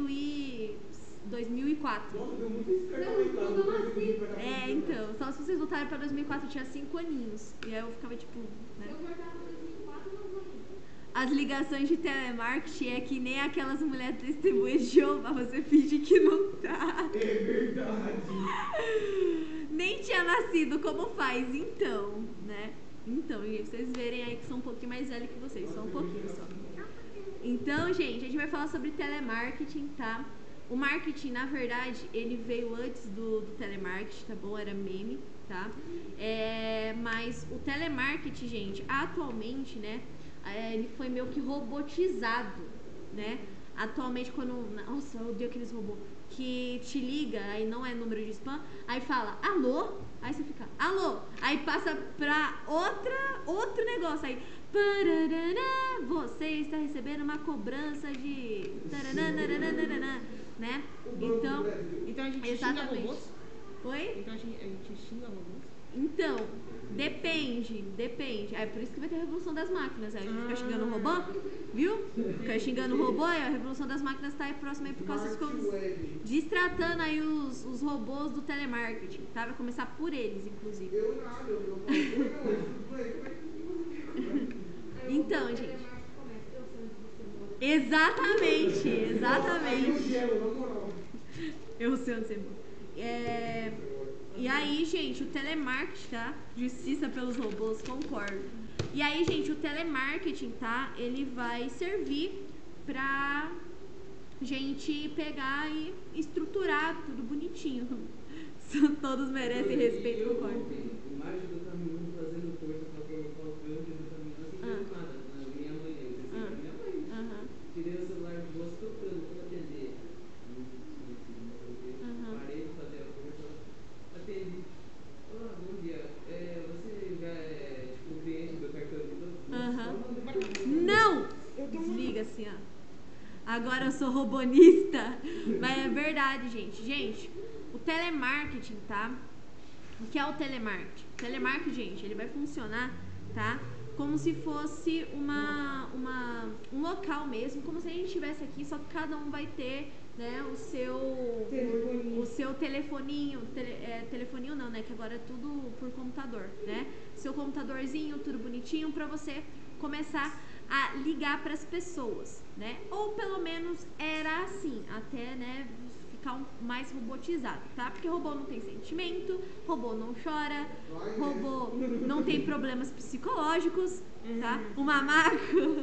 A: 2004.
H: Nossa, deu muito escravo.
A: Então, só se vocês voltarem pra 2004, eu tinha 5 aninhos. E aí eu ficava tipo, né?
E: Eu voltava em 2004 não vou.
A: As ligações de telemarketing é que nem aquelas mulheres testemunhas de Jeová, você finge que não tá.
H: É verdade.
A: Nem tinha nascido, como faz? Então, né? Então, e vocês verem aí que são um pouquinho mais velhos que vocês, só um pouquinho só. Então, gente, a gente vai falar sobre telemarketing, tá? O marketing, na verdade, ele veio antes do telemarketing, tá bom? Era meme, tá? Mas o telemarketing, gente, atualmente, né? Ele foi meio que robotizado, né? Atualmente, quando... Nossa, eu odeio aqueles robôs que te liga, aí não é número de spam, aí fala, alô? Aí você fica, alô? Aí passa pra outro negócio, aí... Parará, você está recebendo uma cobrança de... Né? Então
G: a gente
A: exatamente.
G: xinga robôs?
A: Oi?
G: Então a gente xinga robôs?
A: Então, depende. É por isso que vai ter a revolução das máquinas. Aí a gente fica xingando o robô, viu? Fica xingando o robô, e a revolução das máquinas tá aí próxima aí por causa que ficam destratando aí os robôs do telemarketing, tá? Vai começar por eles, inclusive. Então, gente. Exatamente. Eu sei onde você mora. E aí, gente, o telemarketing, tá? Justiça pelos robôs, concordo. E aí, gente, o telemarketing, tá? Ele vai servir pra gente pegar e estruturar tudo bonitinho. Todos merecem respeito, concordo.
I: Imagem do caminhão fazendo força para colocar o câmbio do caminhão assim, filmada na minha mãe. Minha mãe. Tirei o celular do bolso tocando para atender. Parei de fazer a força, atendi. Olá, bom dia. Você já é tipo cliente do cartão de todos?
A: Não! Desliga assim, ó. Agora eu sou robonista. Mas é verdade, gente. Gente, o telemarketing, tá? O que é o telemarketing? O telemarketing, gente, ele vai funcionar, tá? Como se fosse um local mesmo, como se a gente estivesse aqui, só que cada um vai ter, né, o seu telefoninho, telefoninho não, né, que agora é tudo por computador, né? Seu computadorzinho, tudo bonitinho, pra você começar a ligar pras pessoas, né? Ou pelo menos era assim, até, né, ficar mais robotizado, tá? Porque robô não tem sentimento, robô não chora, robô não tem problemas psicológicos, tá? O mamaco.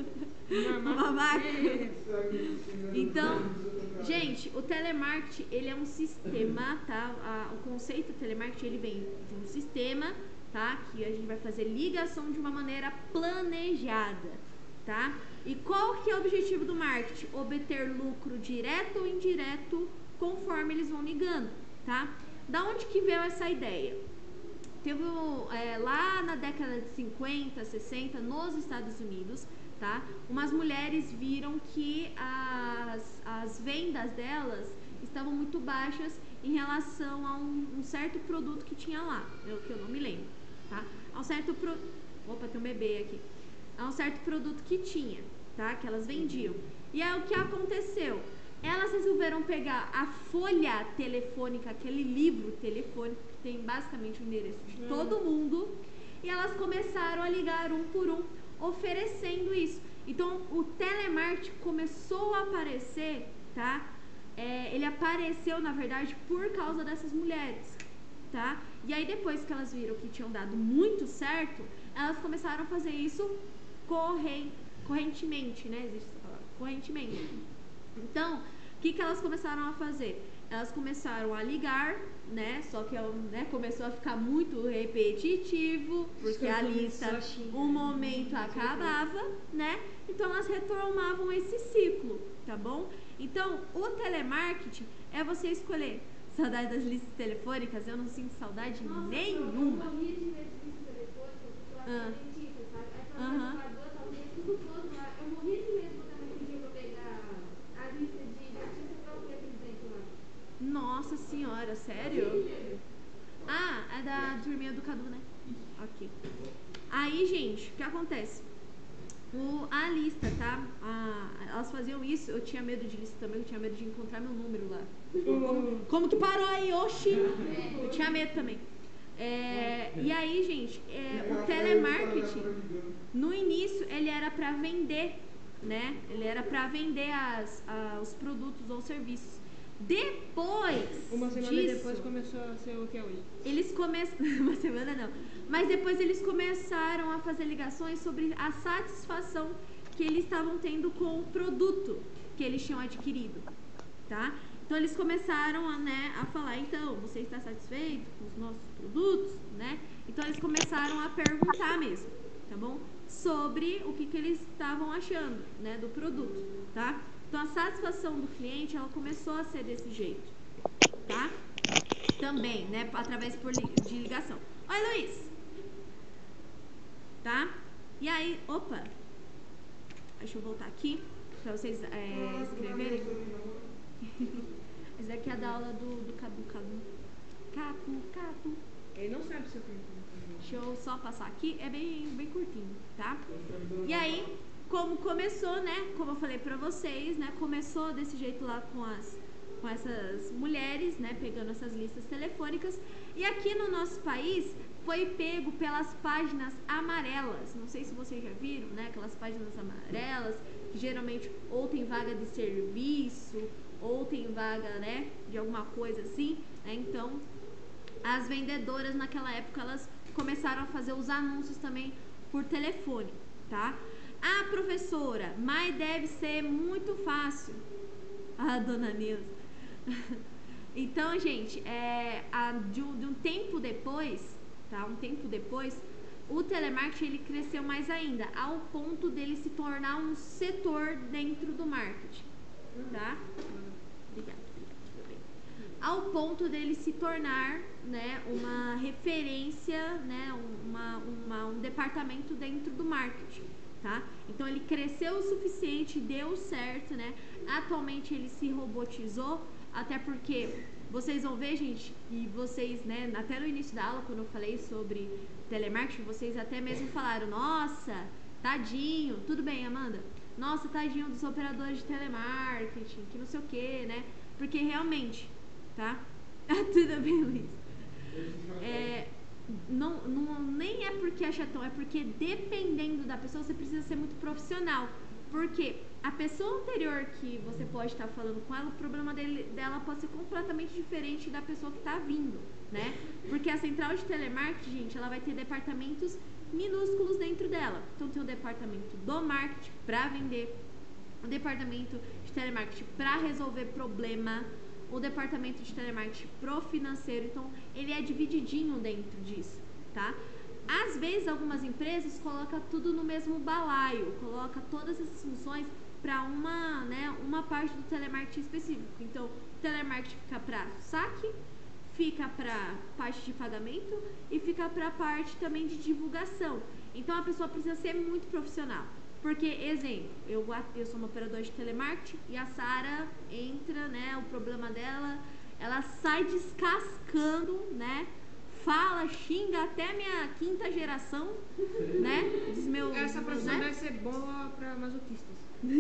A: Então, gente, o telemarketing, ele é um sistema, tá? O conceito do telemarketing, ele vem de um sistema, tá? Que a gente vai fazer ligação de uma maneira planejada, tá? E qual que é o objetivo do marketing? Obter lucro direto ou indireto conforme eles vão ligando, tá? Da onde que veio essa ideia? Teve lá na década de 50, 60, nos Estados Unidos, tá? Umas mulheres viram que as vendas delas estavam muito baixas em relação a um certo produto que tinha lá, que eu não me lembro, tá? Opa, tem um bebê aqui. A um certo produto que tinha, tá? Que elas vendiam. E aí o que aconteceu? Elas resolveram pegar a folha telefônica, aquele livro telefônico que tem basicamente o endereço de todo mundo, e elas começaram a ligar um por um, oferecendo isso. Então, o telemarketing começou a aparecer, tá? Ele apareceu, na verdade, por causa dessas mulheres, tá? E aí, depois que elas viram que tinham dado muito certo, elas começaram a fazer isso correntemente, né? Existe essa palavra, correntemente. Então, o que elas começaram a fazer? Elas começaram a ligar, né? Só que começou a ficar muito repetitivo, porque a lista, um momento acabava, né? Então, elas retomavam esse ciclo, tá bom? Então, o telemarketing é você escolher. Saudade das listas telefônicas? Eu não sinto saudade nenhuma.
E: Eu morria de medo de lista telefônica, porque eu era dentista, sabe? Aí falava tudo todo lá. Eu morria de medo quando ela pedia pra pegar a lista de dentista pra eu ver aquele dente lá.
A: Nossa senhora, sério? É da turminha do Cadu, né? Ok. Aí, gente, o que acontece? A lista, tá? Elas faziam isso, eu tinha medo de lista também, eu tinha medo de encontrar meu número lá. Como que parou aí, oxi? Eu tinha medo também. E aí, gente, o telemarketing, no início, ele era pra vender, né? Ele era pra vender os produtos ou serviços. Depois
G: uma semana
A: disso,
G: depois começou a ser o que é hoje.
A: Uma semana não. Mas depois eles começaram a fazer ligações sobre a satisfação que eles estavam tendo com o produto que eles tinham adquirido, tá? Então eles começaram a falar, então, você está satisfeito com os nossos produtos, né? Então eles começaram a perguntar mesmo, tá bom? Sobre o que eles estavam achando, né, do produto, tá? Então a satisfação do cliente, ela começou a ser desse jeito, tá? Também, né, através de ligação. Oi, Luiz! Tá? E aí, opa! Deixa eu voltar aqui, pra vocês escreverem. Esse daqui é da aula do Cadu. Capu.
G: Ele não sabe se eu tenho como fazer.
A: Deixa eu só passar aqui, é bem curtinho, tá? E aí, como começou, né? Como eu falei pra vocês, né? Começou desse jeito lá com essas mulheres, né? Pegando essas listas telefônicas. E aqui no nosso país foi pego pelas páginas amarelas. Não sei se vocês já viram, né? Aquelas páginas amarelas que geralmente ou tem vaga de serviço ou tem vaga, né? De alguma coisa assim, né? Então, as vendedoras naquela época elas começaram a fazer os anúncios também por telefone, tá? Ah, professora, mas deve ser muito fácil. Ah, dona Nilza. Então, gente, de um tempo depois, tá? Um tempo depois, o telemarketing ele cresceu mais ainda, ao ponto dele se tornar um setor dentro do marketing, tá? Obrigada, tudo bem. Ao ponto dele se tornar, né, uma referência, né, um departamento dentro do marketing, tá? Então ele cresceu o suficiente, deu certo, né? Atualmente ele se robotizou, até porque vocês vão ver, gente, e vocês, né, até no início da aula, quando eu falei sobre telemarketing, vocês até mesmo falaram, nossa, tadinho, tudo bem, Amanda? Nossa, tadinho dos operadores de telemarketing, que não sei o que, né? Porque realmente, tá? Tudo bem, Luiz. Nem é porque é chatão, é porque dependendo da pessoa, você precisa ser muito profissional. Porque a pessoa anterior que você pode estar falando com ela, o problema dela pode ser completamente diferente da pessoa que está vindo, né? Porque a central de telemarketing, gente, ela vai ter departamentos minúsculos dentro dela. Então tem o departamento do marketing para vender, o departamento de telemarketing para resolver problema, o departamento de telemarketing pro financeiro. Então ele é divididinho dentro disso, tá? Às vezes algumas empresas colocam tudo no mesmo balaio, coloca todas essas funções para uma parte do telemarketing específico. Então o telemarketing fica para saque, fica para parte de pagamento e fica para parte também de divulgação. Então a pessoa precisa ser muito profissional. Porque, exemplo, eu sou uma operadora de telemarketing e a Sara entra, né, o problema dela, ela sai descascando, né, fala, xinga até minha quinta geração, né,
G: Essa profissão
A: né?
G: deve ser boa para masoquistas.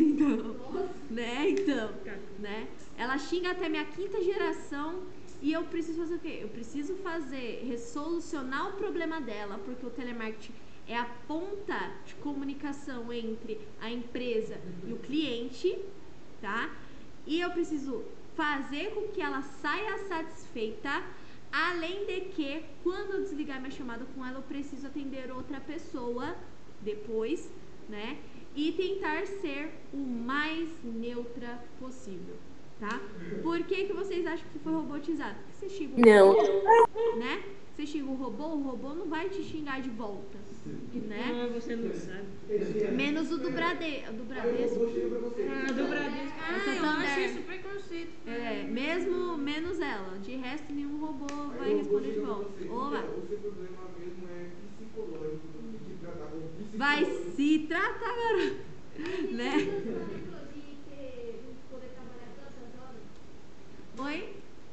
A: Então, né, ela xinga até minha quinta geração e eu preciso fazer o quê? Eu preciso resolucionar o problema dela, porque o telemarketing é a ponta de comunicação entre a empresa e o cliente, tá? E eu preciso fazer com que ela saia satisfeita, além de que, quando eu desligar minha chamada com ela, eu preciso atender outra pessoa depois, né? E tentar ser o mais neutra possível, tá? Por que vocês acham que foi robotizado? Porque você xinga o robô, né? Você xinga o robô não vai te xingar de volta, né?
G: Ah, você não sabe.
A: Menos o do Bradesco.
G: Do Bradesco. Eu acho isso preconceito.
A: Menos ela. De resto, nenhum robô vai responder de volta. Ou vai.
H: O seu problema mesmo é psicológico, de tratar com psicólogo.
A: Vai se tratar, garoto. Né? Oi?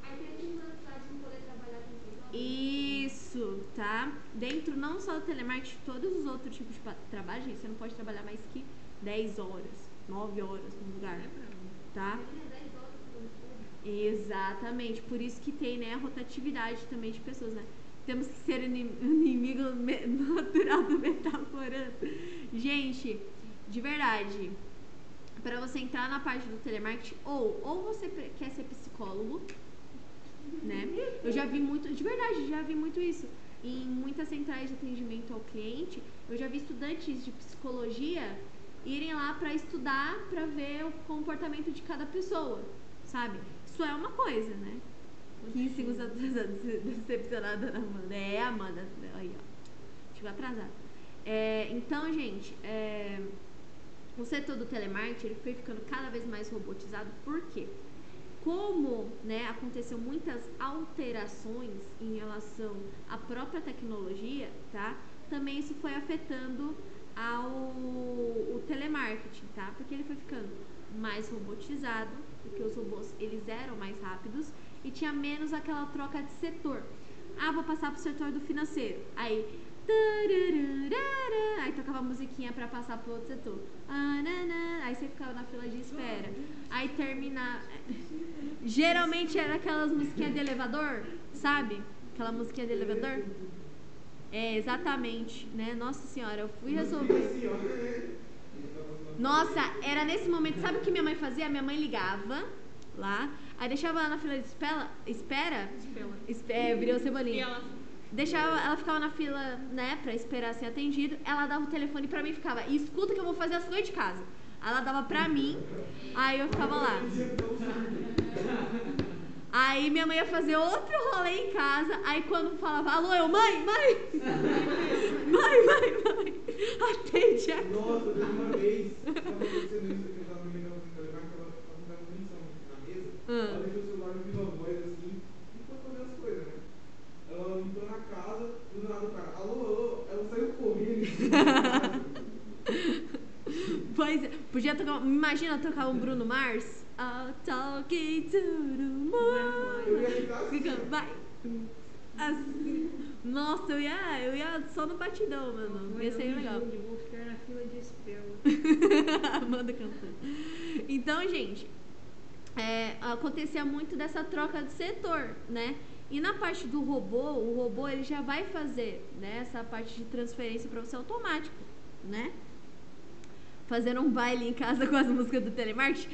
A: Isso, tá? Dentro não só do telemarketing, todos os outros tipos de trabalho, gente, você não pode trabalhar mais que 10 horas, 9 horas no lugar, tá? Exatamente, por isso que tem, né, a rotatividade também de pessoas, né? Temos que ser inimigo natural do metaforando. Gente, de verdade, para você entrar na parte do telemarketing, ou você quer ser psicólogo, né? Eu já vi muito, de verdade, já vi muito isso. Em muitas centrais de atendimento ao cliente, eu já vi estudantes de psicologia irem lá para estudar, para ver o comportamento de cada pessoa, sabe? Isso é uma coisa, né? 15 segundos atrasado, decepcionada na Amanda. Amanda, aí, ó. Chegou atrasada. Então, gente, o setor do telemarketing ele foi ficando cada vez mais robotizado. Por quê? Como, né, aconteceu muitas alterações em relação à própria tecnologia, tá? Também isso foi afetando o telemarketing, tá? Porque ele foi ficando mais robotizado, porque os robôs eles eram mais rápidos e tinha menos aquela troca de setor. Ah, vou passar pro setor do financeiro. Aí tocava a musiquinha pra passar pro outro setor. Aí você ficava na fila de espera. Aí terminava. Geralmente era aquelas musiquinhas de elevador, sabe? Aquela musiquinha de elevador. É, exatamente, né? Nossa senhora, eu fui resolver. Nossa, era nesse momento, sabe o que minha mãe fazia? Minha mãe ligava lá, aí deixava ela na fila de espera. Virou cebolinha. Deixava, ela ficava na fila, né, pra esperar ser atendido. Ela dava o telefone pra mim e ficava, escuta que eu vou fazer as coisas de casa. Ela dava pra mim, aí eu ficava lá. Aí minha mãe ia fazer outro rolê em casa. Aí quando falava, alô, eu, mãe. Atende a...
H: Nossa, teve uma vez, tava acontecendo isso, que eu tava me ligando no telemark, ela tava dando menção na mesa. Ela deixou o celular no viva voz assim, e foi fazer as coisas, né? Ela entrou na casa, do nada o cara, alô, ela saiu correndo.
A: Pois é, podia tocar, imagina tocar um Bruno Mars. I'll talking to the moon.
H: Eu ia ficar assim.
A: Vai. Assim. Nossa, eu ia só no batidão, mano. Ia ser legal.
G: Eu vou ficar na fila de espera.
A: Manda cantando. Então, gente, acontecia muito dessa troca de setor, né? E na parte do robô, o robô ele já vai fazer, né, essa parte de transferência para você automático, né? Fazendo um baile em casa com as músicas do telemarketing.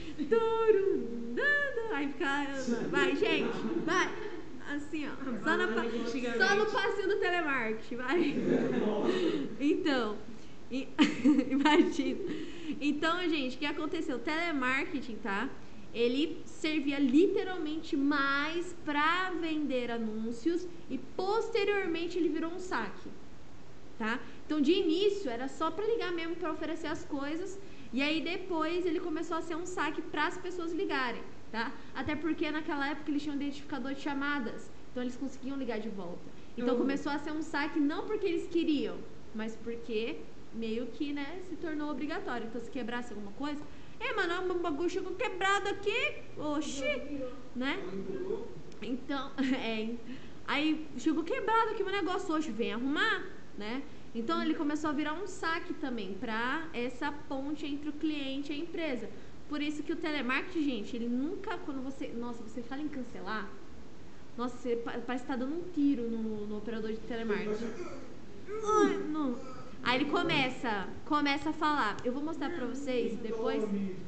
A: Aí fica. Vai, gente, vai. Assim, ó. Só no passinho do telemarketing, vai. Então, imagina. Então, gente, o que aconteceu? O telemarketing, tá? Ele servia literalmente mais pra vender anúncios e posteriormente ele virou um saque, tá? Então, de início, era só pra ligar mesmo, pra oferecer as coisas. E aí, depois, ele começou a ser um saque para as pessoas ligarem, tá? Até porque, naquela época, eles tinham um identificador de chamadas. Então, eles conseguiam ligar de volta. Então, começou a ser um saque não porque eles queriam, mas porque meio que, né, se tornou obrigatório. Então, se quebrasse alguma coisa... mano, um bagulho chegou quebrado aqui. Oxi, né? Então, aí chegou quebrado aqui meu negócio hoje. Vem arrumar, né? Então, ele começou a virar um saque também para essa ponte entre o cliente e a empresa. Por isso que o telemarketing, gente, ele nunca, quando você... Nossa, você fala em cancelar, nossa, você parece que tá dando um tiro no operador de telemarketing. Ai, não. Aí ele começa a falar. Eu vou mostrar pra vocês depois,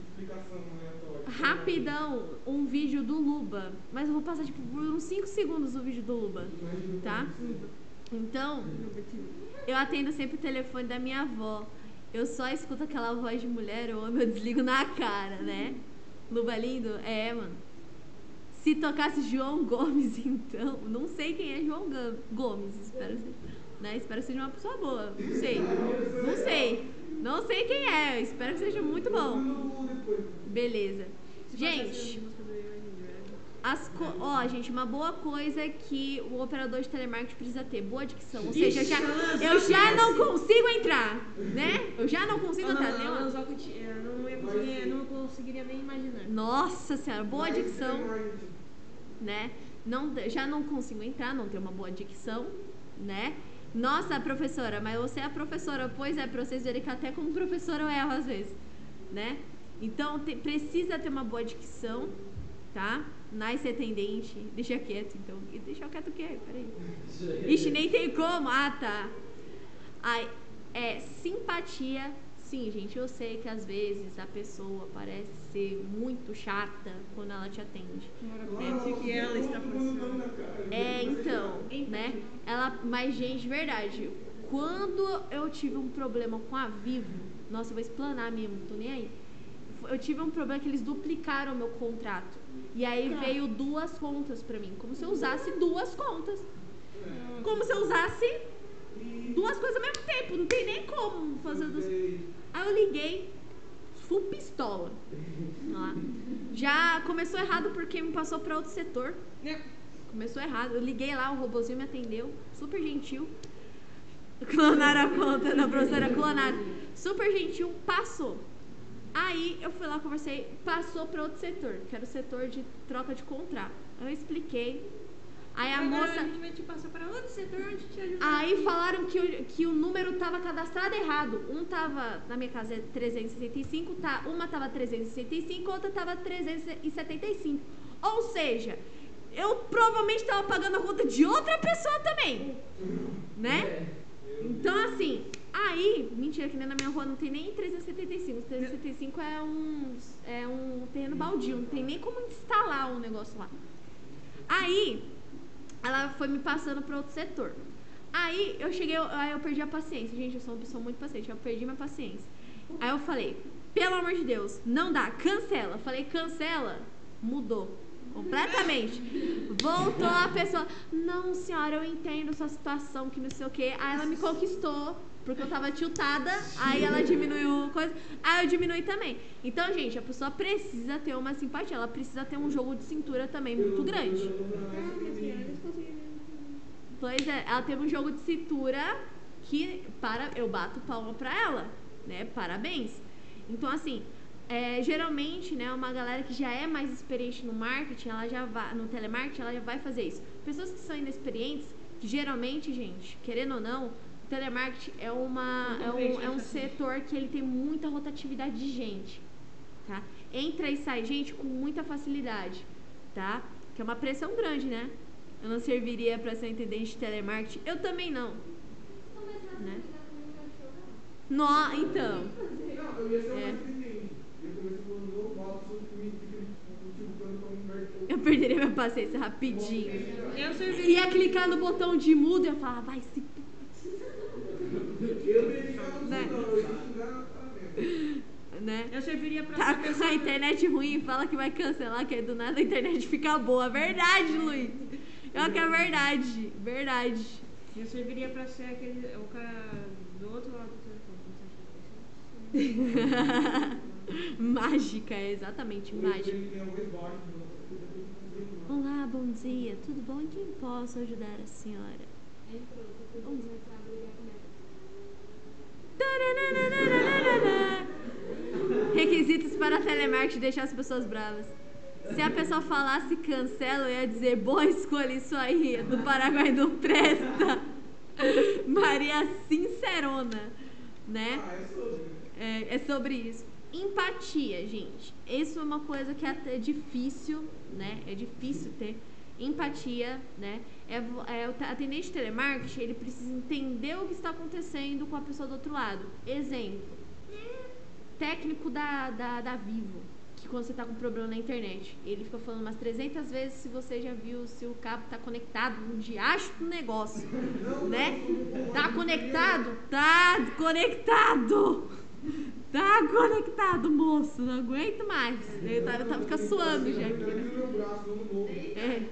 A: rapidão, um vídeo do Luba. Mas eu vou passar, tipo, por uns 5 segundos o vídeo do Luba, tá? Então, eu atendo sempre o telefone da minha avó. Eu só escuto aquela voz de mulher, eu amo, eu desligo na cara, né? Luba lindo? Mano. Se tocasse João Gomes, então... Não sei quem é João Gomes, espero ser, né? Espero que seja uma pessoa boa. Não sei quem é, eu espero que seja muito bom. Beleza. Gente... gente, uma boa coisa é que o operador de telemarketing precisa ter boa dicção. Ou seja, eu já não consigo entrar, né? Eu já não consigo entrar.
G: Não conseguiria nem imaginar.
A: Nossa senhora, boa dicção, né? Já não consigo entrar, não tenho uma boa dicção, né? Nossa, professora, mas você é a professora. Pois é, pra vocês verem que até como professora eu erro às vezes, né? Então, precisa ter uma boa dicção, tá? Nice atendente, deixa quieto, então. E deixa quieto o quê? Peraí. Ixi, nem tem como. Ah, tá. Simpatia. Sim, gente, eu sei que às vezes a pessoa parece ser muito chata quando ela te atende.
G: Que ela está forçando.
A: Então, né? Mas, gente, verdade. Quando eu tive um problema com a Vivo, nossa, eu vou explanar mesmo, não tô nem aí. Eu tive um problema que eles duplicaram o meu contrato. E aí veio 2 contas pra mim. Como se eu usasse 2 contas. Como se eu usasse 2 coisas ao mesmo tempo. Não tem nem como fazer 2. Aí eu liguei, full pistola. Lá. Já começou errado porque me passou pra outro setor. Começou errado. Eu liguei lá, o robozinho me atendeu. Super gentil. Clonaram a conta da professora, clonaram. Super gentil, passou. Aí eu fui lá, conversei, passou para outro setor, que era o setor de troca de contrato. Eu expliquei. Aí a
G: Agora
A: moça...
G: a gente vai te passar para outro setor onde te ajuda.
A: Aí falaram que o número tava cadastrado errado. Um tava, na minha casa é 365, uma tava 365, outra tava 375. Ou seja, eu provavelmente tava pagando a conta de outra pessoa também, né? Então assim, aí, mentira que nem na minha rua não tem nem 375. 375 é um terreno baldio, não tem nem como instalar um negócio lá. Aí ela foi me passando para outro setor. Aí eu perdi a paciência. Gente, eu sou uma pessoa muito paciente, eu perdi minha paciência. Aí eu falei, pelo amor de Deus, não dá, cancela. Falei, cancela, mudou completamente. Voltou a pessoa, não senhora, eu entendo sua situação, que não sei o que. Aí ela me conquistou, porque eu tava tiltada, aí ela diminuiu coisa, aí eu diminui também. Então, gente, a pessoa precisa ter uma simpatia, ela precisa ter um jogo de cintura também muito grande. Pois é, ela teve um jogo de cintura que eu bato palma pra ela, né? Parabéns. Então, assim, geralmente, né, uma galera que já é mais experiente no marketing, ela já vai, no telemarketing, ela já vai fazer isso. Pessoas que são inexperientes, que geralmente, gente, querendo ou não, o telemarketing é um setor que ele tem muita rotatividade de gente, tá? Entra e sai gente com muita facilidade, tá? Que é uma pressão grande, né? Eu não serviria para ser atendente de telemarketing. Eu também não. Né? Então.
H: Não, eu ia ser mais atendente. Eu comecei falando, eu falo sobre mim,
A: eu perderia minha paciência rapidinho.
G: Eu serviria.
A: Ia clicar no botão de mudo e ia falar, vai se... Né?
G: Eu serviria pra
A: tá com a internet ruim e fala que vai cancelar, que aí do nada a internet fica boa. Verdade, Luiz. Eu que é verdade. Verdade.
G: Eu serviria pra ser o cara do outro lado do telefone.
A: Mágica, exatamente, mágica. Olá, bom dia. Tudo bom? Em quem posso ajudar a senhora? Requisitos para telemarketing, deixar as pessoas bravas. Se a pessoa falasse cancela, eu ia dizer boa escolha, isso aí, do Paraguai não presta. Maria Sincerona, né? É sobre isso. Empatia, gente. Isso é uma coisa que é difícil, né? É difícil ter empatia, né? O atendente de telemarketing, ele precisa entender o que está acontecendo com a pessoa do outro lado. Exemplo, técnico da Vivo, que quando você está com problema na internet, ele fica falando umas 300 vezes se você já viu se o cabo está conectado no diacho do negócio, né? Tá conectado? Tá conectado! Tá conectado, moço, não aguento mais. Ele tá ficando suando já aqui, né?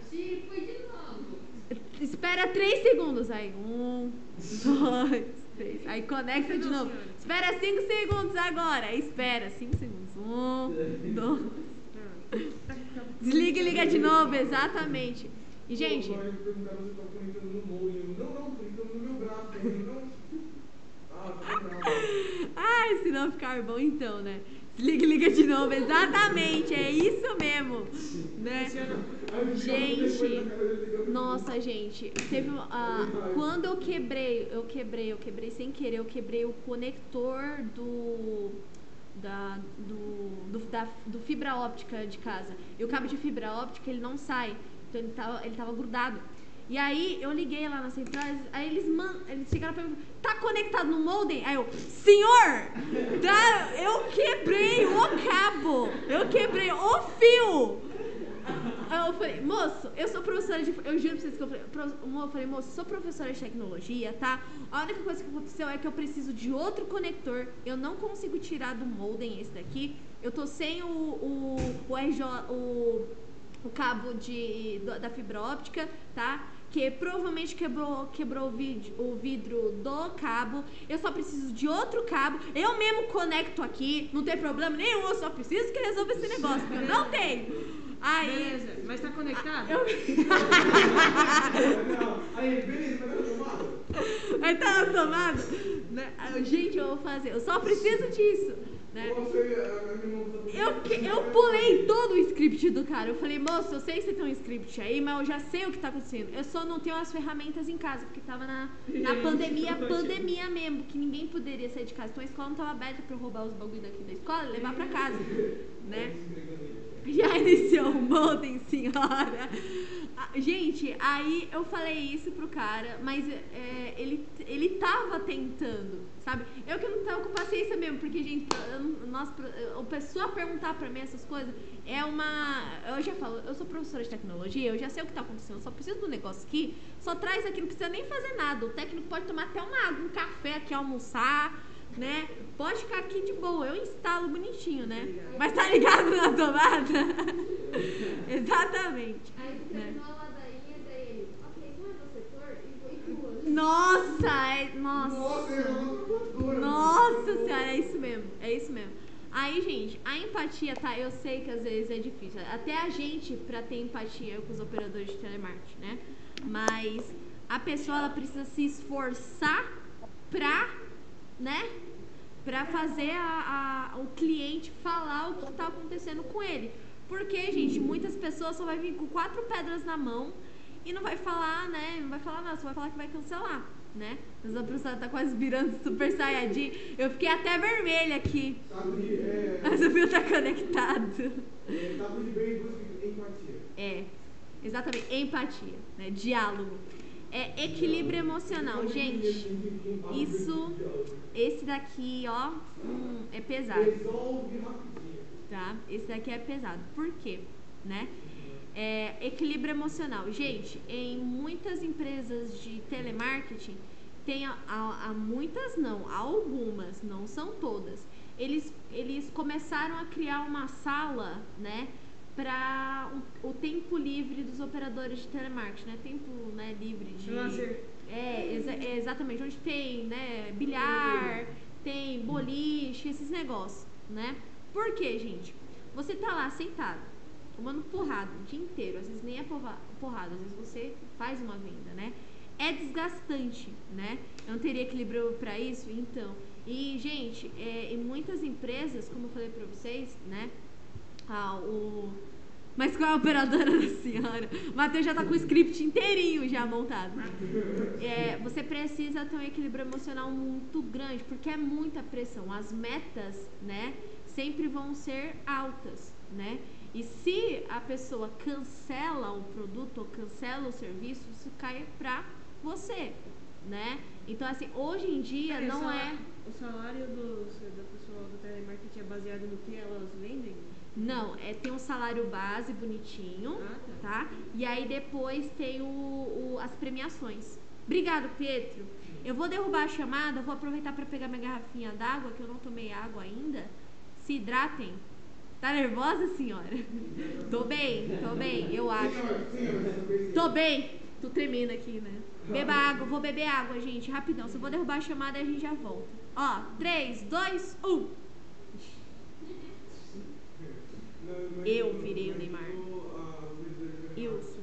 A: Espera 3 segundos. Aí, 1, 2, 3. Aí conecta de novo. Espera 5 segundos agora. Aí espera 5 segundos. 1, 2. Desliga e liga de novo, exatamente. E, gente. Ai, se não ficar bom, então, né? Desliga e liga de novo, exatamente, é isso mesmo, né? Gente, nossa, gente, teve quando eu quebrei sem querer, eu quebrei o conector do fibra óptica de casa. E o cabo de fibra óptica, ele não sai, então ele tava grudado. E aí eu liguei lá na central, aí eles chegaram pra mim, tá conectado no modem? Aí eu, senhor, eu quebrei o cabo, eu quebrei o fio. Aí eu falei, moço, eu sou professora eu juro pra vocês que eu falei, moço, sou professora de tecnologia, tá? A única coisa que aconteceu é que eu preciso de outro conector, eu não consigo tirar do modem esse daqui, eu tô sem o cabo da fibra óptica, tá? Que provavelmente quebrou o vidro do cabo. Eu só preciso de outro cabo. Eu mesmo conecto aqui, não tem problema nenhum. Eu só preciso que resolva esse negócio, porque eu não tenho. Aí,
G: beleza, mas tá conectado?
H: Aí, beleza, mas tá tomado?
A: Aí tá tomado? Gente, eu vou fazer. Eu só preciso disso. né?
H: Eu
A: Eu pulei todo o script do cara. Eu falei, moço, eu sei que você tem um script aí, mas eu já sei o que tá acontecendo. Eu só não tenho as ferramentas em casa, porque tava na pandemia mesmo, que ninguém poderia sair de casa. Então a escola não tava aberta pra eu roubar os bagulho daqui da escola e levar pra casa, né? Já iniciou um modem, senhora. Gente, aí eu falei isso pro cara, mas ele tava tentando, sabe? Eu que não tava com paciência mesmo, porque, gente, a pessoa perguntar pra mim essas coisas é uma... Eu já falo, eu sou professora de tecnologia, eu já sei o que tá acontecendo, eu só preciso do negócio aqui, só traz aqui, não precisa nem fazer nada. O técnico pode tomar até uma água, um café aqui, almoçar, né? Pode ficar aqui de boa, eu instalo bonitinho, né? Mas tá ligado na tomada? Exatamente.
E: Aí tu terminou a ladainha, daí ele, ok, não é meu setor, e duas.
A: Nossa senhora, é isso mesmo. Aí, gente, a empatia, tá? Eu sei que às vezes é difícil. Até a gente, pra ter empatia com os operadores de telemarketing, né? Mas a pessoa, ela precisa se esforçar pra, né? Pra fazer o cliente falar o que tá acontecendo com ele. Porque, gente, muitas pessoas só vai vir com 4 pedras na mão e não vai falar, né? Não vai falar nada, só vai falar que vai cancelar, né? Mas a pessoa tá quase virando super saiyajin. Eu fiquei até vermelha aqui. Mas o fio tá conectado.
H: Sabe de bem busca empatia.
A: Exatamente, empatia, né? Diálogo. Equilíbrio emocional, gente. Esse daqui, ó, é pesado.
H: Resolve rapidinho.
A: Tá? Esse daqui é pesado. Por quê? Né? Equilíbrio emocional. Gente, em muitas empresas de telemarketing, tem muitas não, algumas, não são todas. Eles começaram a criar uma sala, né? Para o tempo livre dos operadores de telemarketing, né? Tempo, né, livre de...
G: Lazer.
A: Exatamente. Onde tem, né, bilhar, tem boliche, esses negócios, né? Por quê, gente? Você tá lá sentado, tomando porrada o dia inteiro, às vezes nem é porrada, às vezes você faz uma venda, né? É desgastante, né? Eu não teria equilíbrio pra isso, então. E, gente, em muitas empresas, como eu falei pra vocês, né? Mas qual é a operadora da senhora? O Matheus já tá com o script inteirinho já montado. Você precisa ter um equilíbrio emocional muito grande, porque é muita pressão. As metas, né, sempre vão ser altas, né? E se a pessoa cancela o produto ou cancela o serviço, isso cai pra você, né? Então, assim, hoje em dia não é...
G: O salário da pessoa do telemarketing é baseado no que elas vendem?
A: Não, tem um salário base bonitinho, tá? E aí depois tem as premiações. Obrigado, Pietro. Eu vou derrubar a chamada, vou aproveitar para pegar minha garrafinha d'água, que eu não tomei água ainda. Se hidratem. Tá nervosa, senhora? Tô bem, eu acho. Tô bem. Tô tremendo aqui, né? Beba água, vou beber água, gente, rapidão. Se eu vou derrubar a chamada, a gente já volta. Ó, 3, 2, 1. Eu virei o Neymar. Eu sou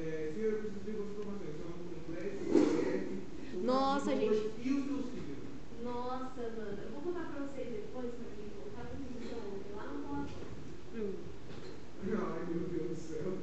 A: o Nossa, gente. Nossa, mano. Eu vou contar pra vocês depois, pra mim voltar pra posição ontem. Lá no bloco.
H: Ai, meu Deus do céu.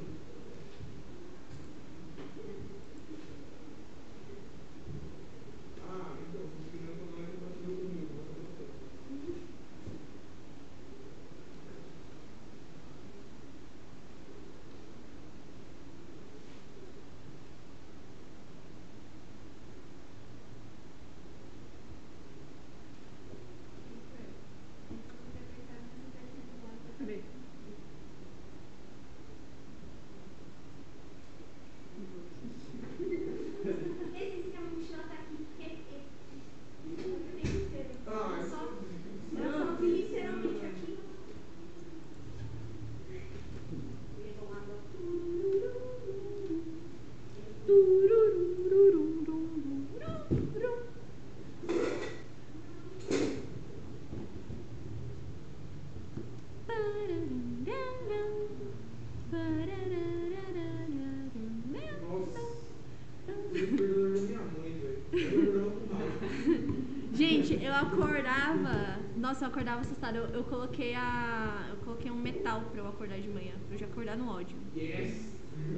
A: Nossa, eu acordava assustada. Eu coloquei um metal pra eu acordar de manhã. Pra eu já acordar no ódio.
H: Yes!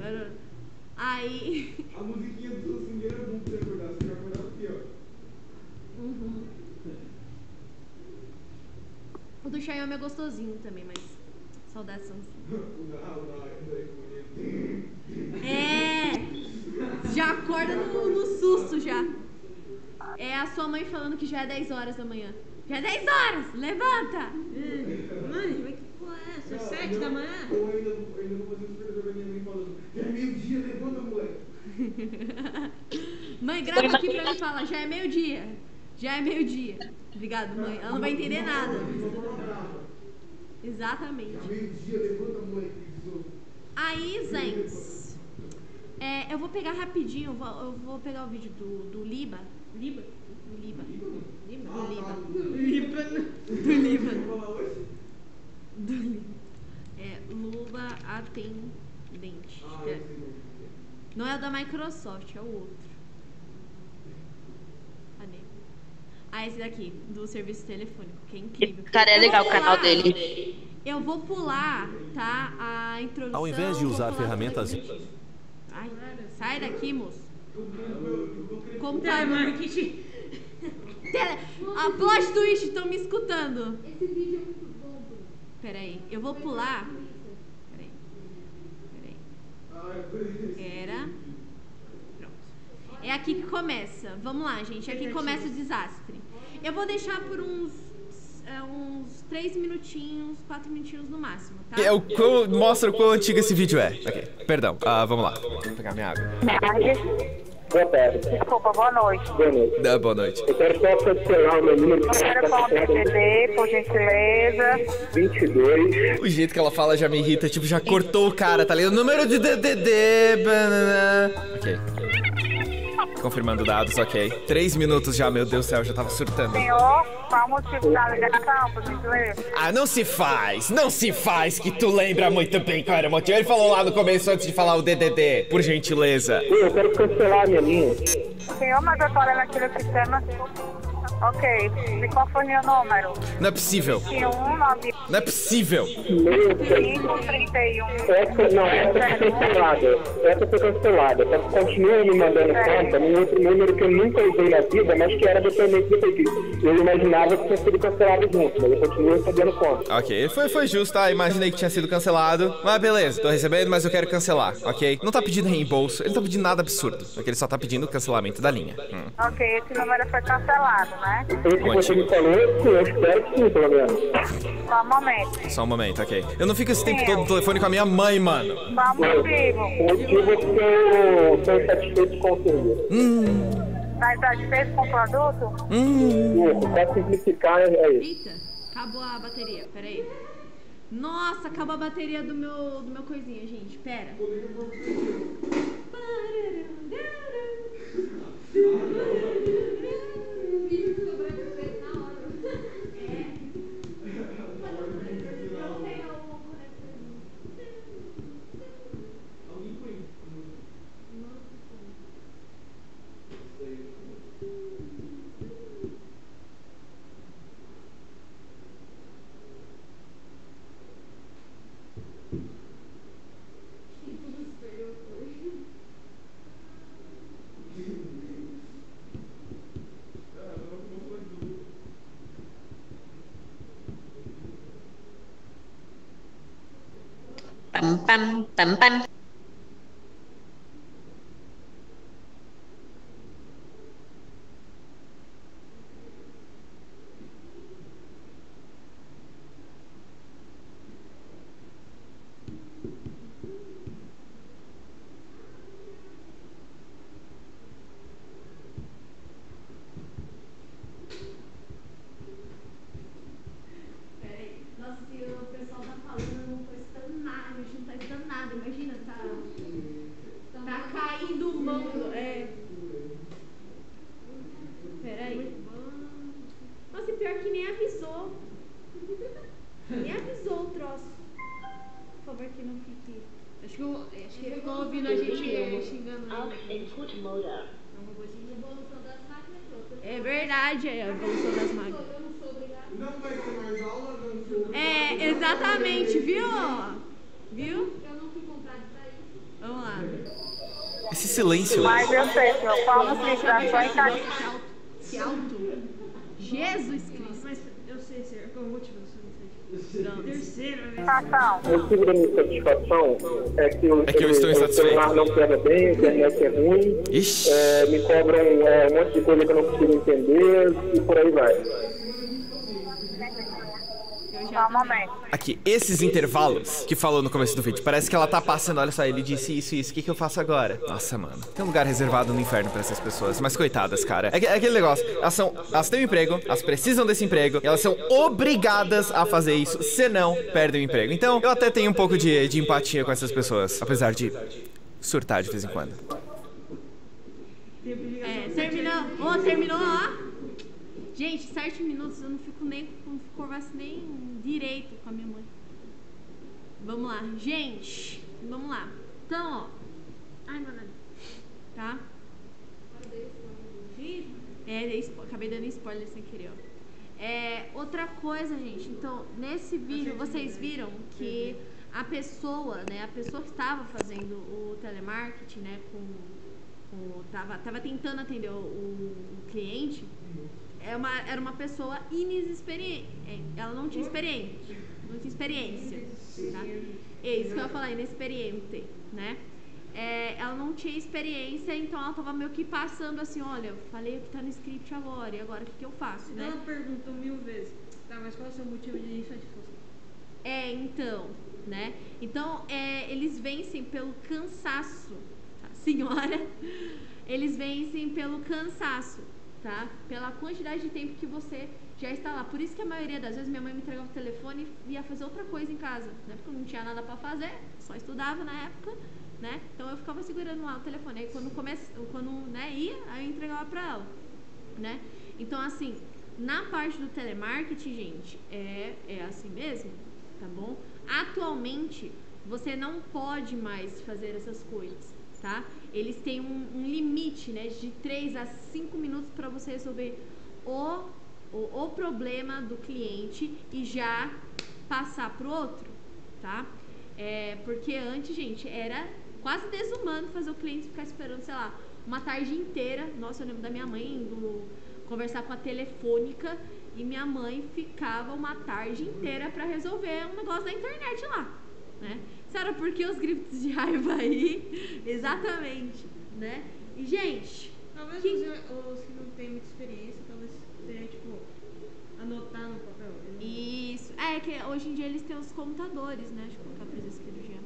A: Aí...
H: A musiquinha do swing era bom pra você acordar. Você já acordava aqui, ó.
A: O do Xiaomi é gostosinho também, mas... Saudades Samsung. Já acorda no susto já. É a sua mãe falando que já é 10 horas da manhã. Já é 10 horas! Levanta!
G: Mãe, mas que porra é essa? É 7 da manhã?
H: Eu ainda vou fazer o despertador da minha mãe falando: já é meio-dia, levanta, moleque!
A: Mãe, grava aqui pra mim e fala: já é meio-dia. Já é meio-dia. Obrigado, mãe. Ela não vai entender nada. Exatamente.
H: Já é meio-dia, levanta, moleque!
A: Aí, Zens, eu vou pegar rapidinho, eu vou pegar o vídeo do Líbano. Lula Atendente. Não é o da Microsoft, é o outro. Cadê? Esse daqui, do serviço telefônico, que é incrível.
J: Cara, é legal o canal dele.
A: Eu vou pular, tá? A introdução.
K: Ao invés de usar ferramentas...
A: Ai, sai daqui, moço.
G: Telemarketing.
A: A plot twist, estão me escutando.
E: Esse vídeo é muito bom.
A: Peraí, eu vou pular. Pera. Pronto. É aqui que começa. Vamos lá, gente. Aqui começa o desastre. Eu vou deixar por uns 3 minutinhos, 4 minutinhos no máximo, tá?
K: Mostra o quão antigo esse vídeo é. Ok, perdão. Vamos lá. Vou pegar minha água.
L: Boa tarde.
J: Desculpa, boa noite.
L: Boa noite.
K: Boa noite.
L: Eu quero só cancelar o meu número de...
J: Eu quero falar o DDD, por gentileza.
L: 22.
K: O jeito que ela fala já me irrita, tipo, já cortou o cara, tá ligado? Número de DDD... Ok. Confirmando dados, ok. 3 minutos já, meu Deus do céu, já tava surtando.
J: Senhor, qual o motivo da ligação, por gentileza?
K: Não se faz que tu lembra muito bem qual era o motivo. Ele falou lá no começo antes de falar o DDD, por gentileza.
L: Eu quero cancelar a minha linha.
J: Senhor, mas eu tô olhando aqui no sistema. Ok, me qual foi meu número?
K: Não é possível.
J: 21,
K: Não é possível.
J: 531.
L: Essa foi cancelada. Essa foi cancelada. Só que continua me mandando conta num outro número que eu nunca usei na vida, mas que era dependente do feitiço. Eu imaginava que tinha sido cancelado junto, mas eu continuo recebendo conta.
K: Ok, foi justo, tá? Imaginei que tinha sido cancelado. Mas beleza, tô recebendo, mas eu quero cancelar, ok? Não tá pedindo reembolso, ele não tá pedindo nada absurdo. Porque ele só tá pedindo o cancelamento da linha.
J: Ok, esse número foi cancelado, né?
L: Esse que você me falou, sim, eu espero que sim, pelo menos.
K: Só um momento, ok. Eu não fico esse tempo todo no telefone com a minha mãe, mano.
J: Qual o motivo?
L: O motivo é que eu estou insatisfeito com o serviço.
J: Tá insatisfeito com o produto?
L: Isso, pra simplificar é isso.
A: Eita, acabou a bateria, peraí. Nossa, acabou a bateria do meu coisinha, gente, pera.
J: Pam, pam, pam, pam.
G: Acho que ele ficou ouvindo a gente xingando ele.
A: É verdade, é a evolução das máquinas.
H: Não vai ter mais aula, não sou.
A: É, exatamente, viu? Viu?
E: Eu não fui comprado pra isso.
A: Vamos lá.
K: Esse silêncio.
J: Mas eu sei, senhor Paulo, filtração em casa.
A: Que alto. Jesus Cristo.
G: Mas eu sei, senhor. Qual o motivo da sua iniciativa? Terceira vez.
L: O motivo da minha insatisfação é que
K: eu estou
L: o
K: insatisfeito.
L: celular não pega bem, a internet é ruim,
K: Ixi.
L: me cobram um monte de coisa que eu não consigo entender e por aí vai.
J: Só um momento.
K: Aqui, esses intervalos que falou no começo do vídeo, parece que ela tá passando, olha só, ele disse isso, o que eu faço agora? Nossa, mano, tem um lugar reservado no inferno pra essas pessoas, mas coitadas, cara. É aquele negócio, elas têm um emprego, elas precisam desse emprego, e elas são obrigadas a fazer isso, senão perdem o emprego. Então, eu até tenho um pouco de empatia com essas pessoas, apesar de surtar de vez em quando.
A: Terminou, ó. Gente, 7 minutos eu não converso nem direito com a minha mãe. Vamos lá, gente. Vamos lá. Então, ó. Ai, mano. Tá? Acabei dando spoiler sem querer, ó. Outra coisa, gente. Então, nesse vídeo, vocês viram que a pessoa que estava fazendo o telemarketing, né, tava tentando atender o cliente. Era uma pessoa inexperiente. Ela não tinha experiência. Tá? É isso que eu ia falar, inexperiente, né? Ela não tinha experiência, então ela tava meio que passando assim, olha, eu falei o que tá no script agora, e agora o que eu faço, né?
G: Ela perguntou 1000 vezes. Tá, mas qual é o seu motivo de insatisfação?
A: Então, né? Então, eles vencem pelo cansaço, tá? Senhora, eles vencem pelo cansaço. Tá? Pela quantidade de tempo que você já está lá. Por isso que a maioria das vezes minha mãe me entregava o telefone e ia fazer outra coisa em casa, né? Porque eu não tinha nada pra fazer, só estudava na época, né? Então eu ficava segurando lá o telefone. Aí quando ia, aí eu entregava pra ela, né? Então assim, na parte do telemarketing, gente, é assim mesmo, tá bom? Atualmente, você não pode mais fazer essas coisas, tá? Eles têm um limite, né, de 3 a 5 minutos para você resolver o problema do cliente e já passar pro outro, tá? Porque antes, gente, era quase desumano fazer o cliente ficar esperando, sei lá, uma tarde inteira. Nossa, eu lembro da minha mãe indo conversar com a telefônica e minha mãe ficava uma tarde inteira para resolver um negócio da internet lá, né? Isso era porque os gritos de raiva aí, exatamente, né? E, gente...
G: Talvez os que não têm muita experiência, talvez seja, tipo, anotar no papel.
A: Isso. Que hoje em dia eles têm os computadores, né? Deixa eu colocar a presença aqui do Jean.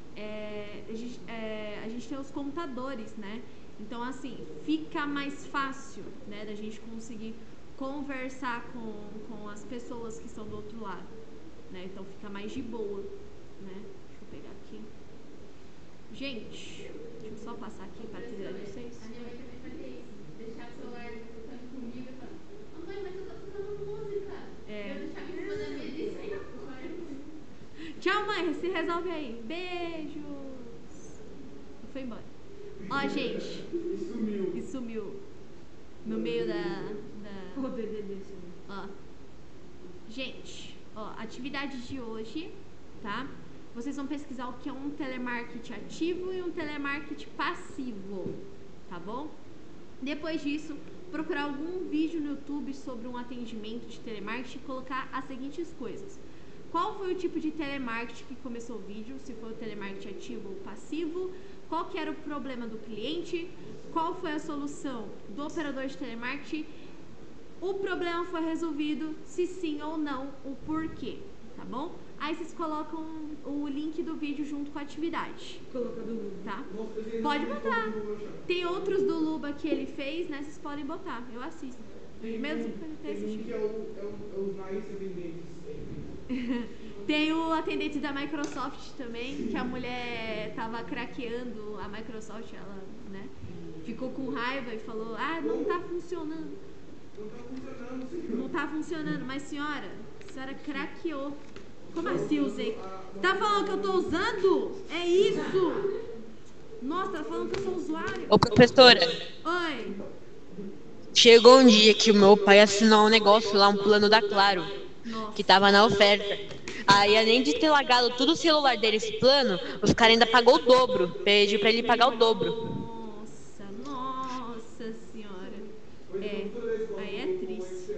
A: A gente tem os computadores, né? Então, assim, fica mais fácil, né? Da gente conseguir conversar com as pessoas que estão do outro lado, né? Então, fica mais de boa, né? Pegar aqui. Gente, deixa eu só passar aqui para atender vocês.
E: A minha mãe também fazia isso. Deixar o celular tocando comigo e falar, mamãe, mas eu tô tocando música. Eu deixava em cima da mesa e saía fora.
A: Tchau, mãe. Se resolve aí. Beijos. Foi embora. Ó, gente. E sumiu. No meio da...
G: O DDD sumiu.
A: Ó. Gente, ó, atividade de hoje, tá? Vocês vão pesquisar o que é um telemarketing ativo e um telemarketing passivo, tá bom? Depois disso, procurar algum vídeo no YouTube sobre um atendimento de telemarketing e colocar as seguintes coisas. Qual foi o tipo de telemarketing que começou o vídeo, se foi o telemarketing ativo ou passivo, qual que era o problema do cliente, qual foi a solução do operador de telemarketing, o problema foi resolvido, se sim ou não, o porquê, tá bom? Aí vocês colocam o link do vídeo junto com a atividade.
G: Coloca do Luba.
A: Tá? Pode botar. Tem outros do Luba que ele fez, né? Vocês podem botar. Eu assisto. Mesmo que eu tenha assistido.
H: Que é os mais atendentes.
A: Tem o atendente da Microsoft também, que a mulher tava craqueando a Microsoft, ela, né? Ficou com raiva e falou, não tá funcionando. Não tá funcionando, mas senhora, a senhora craqueou. Como assim usei? Tá falando que eu tô usando? É isso? Nossa, tá falando que eu sou usuário?
M: Ô, professora.
A: Oi.
M: Chegou um dia que o meu pai assinou um negócio lá, um plano da Claro, que tava na oferta. Aí, além de ter largado tudo o celular dele, esse plano, os caras ainda pagou o dobro. Pediu pra ele pagar o dobro.
A: Nossa senhora. Aí é triste.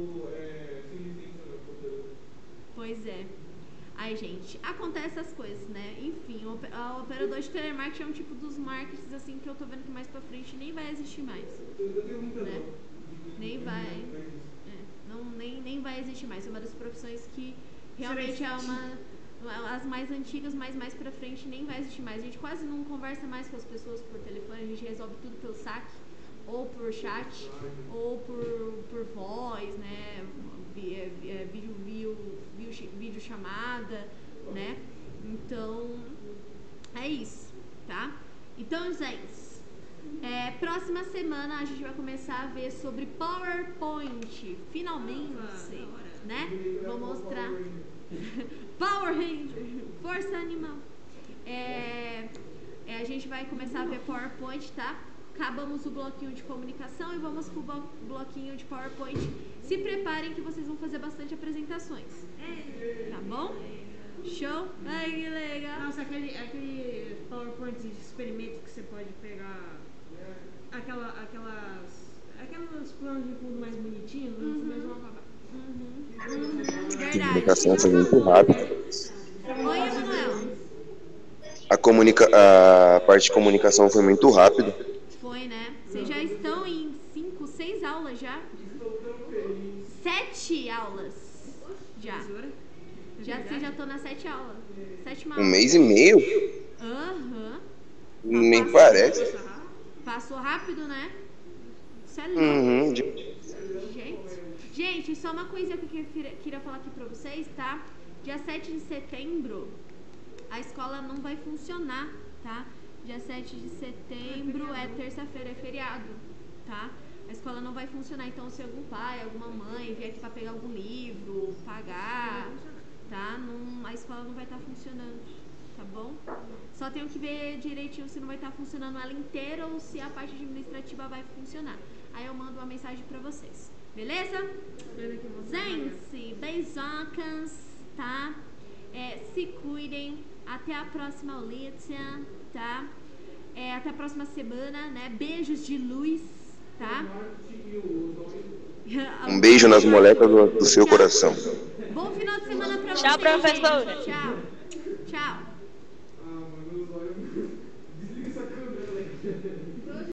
A: Pois é. Ai, gente, acontece essas coisas, né? Enfim, o operador de telemarketing é um tipo dos marketings, assim, que eu tô vendo que mais pra frente nem vai existir mais. Né? Nem vai. Nem vai existir mais. É uma das profissões que realmente é as mais antigas, mas mais pra frente nem vai existir mais. A gente quase não conversa mais com as pessoas por telefone, a gente resolve tudo pelo saque, ou por chat, ou por voz, né? Vídeo chamada, né? Então, é isso, tá? Então, gente, próxima semana a gente vai começar a ver sobre PowerPoint, finalmente, né? Vou mostrar Power Ranger, Força Animal. A gente vai começar a ver PowerPoint, tá? Acabamos o bloquinho de comunicação e vamos pro bloquinho de PowerPoint. Se preparem que vocês vão fazer bastante apresentações. Tá bom? Show? Ai, que legal.
G: Nossa, aquele PowerPoint de experimento que você pode pegar aquelas planos de fundo mais bonitinhos, mesmo acabar.
N: A comunicação foi muito rápida.
A: Oi, Emanuel.
N: A parte de comunicação foi muito rápida.
A: Foi, né? Vocês já estão em 5, 6 aulas já? 7 aulas já. Vocês já estão nas 7 aulas. 7ª aula.
N: Um mês e meio?
A: Aham.
N: Nem parece.
A: Passou rápido, né? Isso é louco. Gente, só uma coisa que eu queria falar aqui pra vocês, tá? Dia 7 de setembro, a escola não vai funcionar, tá? Dia 7 de setembro é terça-feira, é feriado, tá? A escola não vai funcionar, então se algum pai, alguma mãe vier aqui pra pegar algum livro, pagar, tá? A escola não vai estar funcionando, tá bom? Só tenho que ver direitinho se não vai estar funcionando ela inteira ou se a parte administrativa vai funcionar. Aí eu mando uma mensagem pra vocês, beleza? Gente, beijocas, tá? Se cuidem, até a próxima aulinha, tá? Até a próxima semana, né? Beijos de luz, tá?
N: Um beijo nas molecas do seu coração.
A: Bom final de semana pra vocês.
M: Tchau, professora.
A: Tchau. Tchau.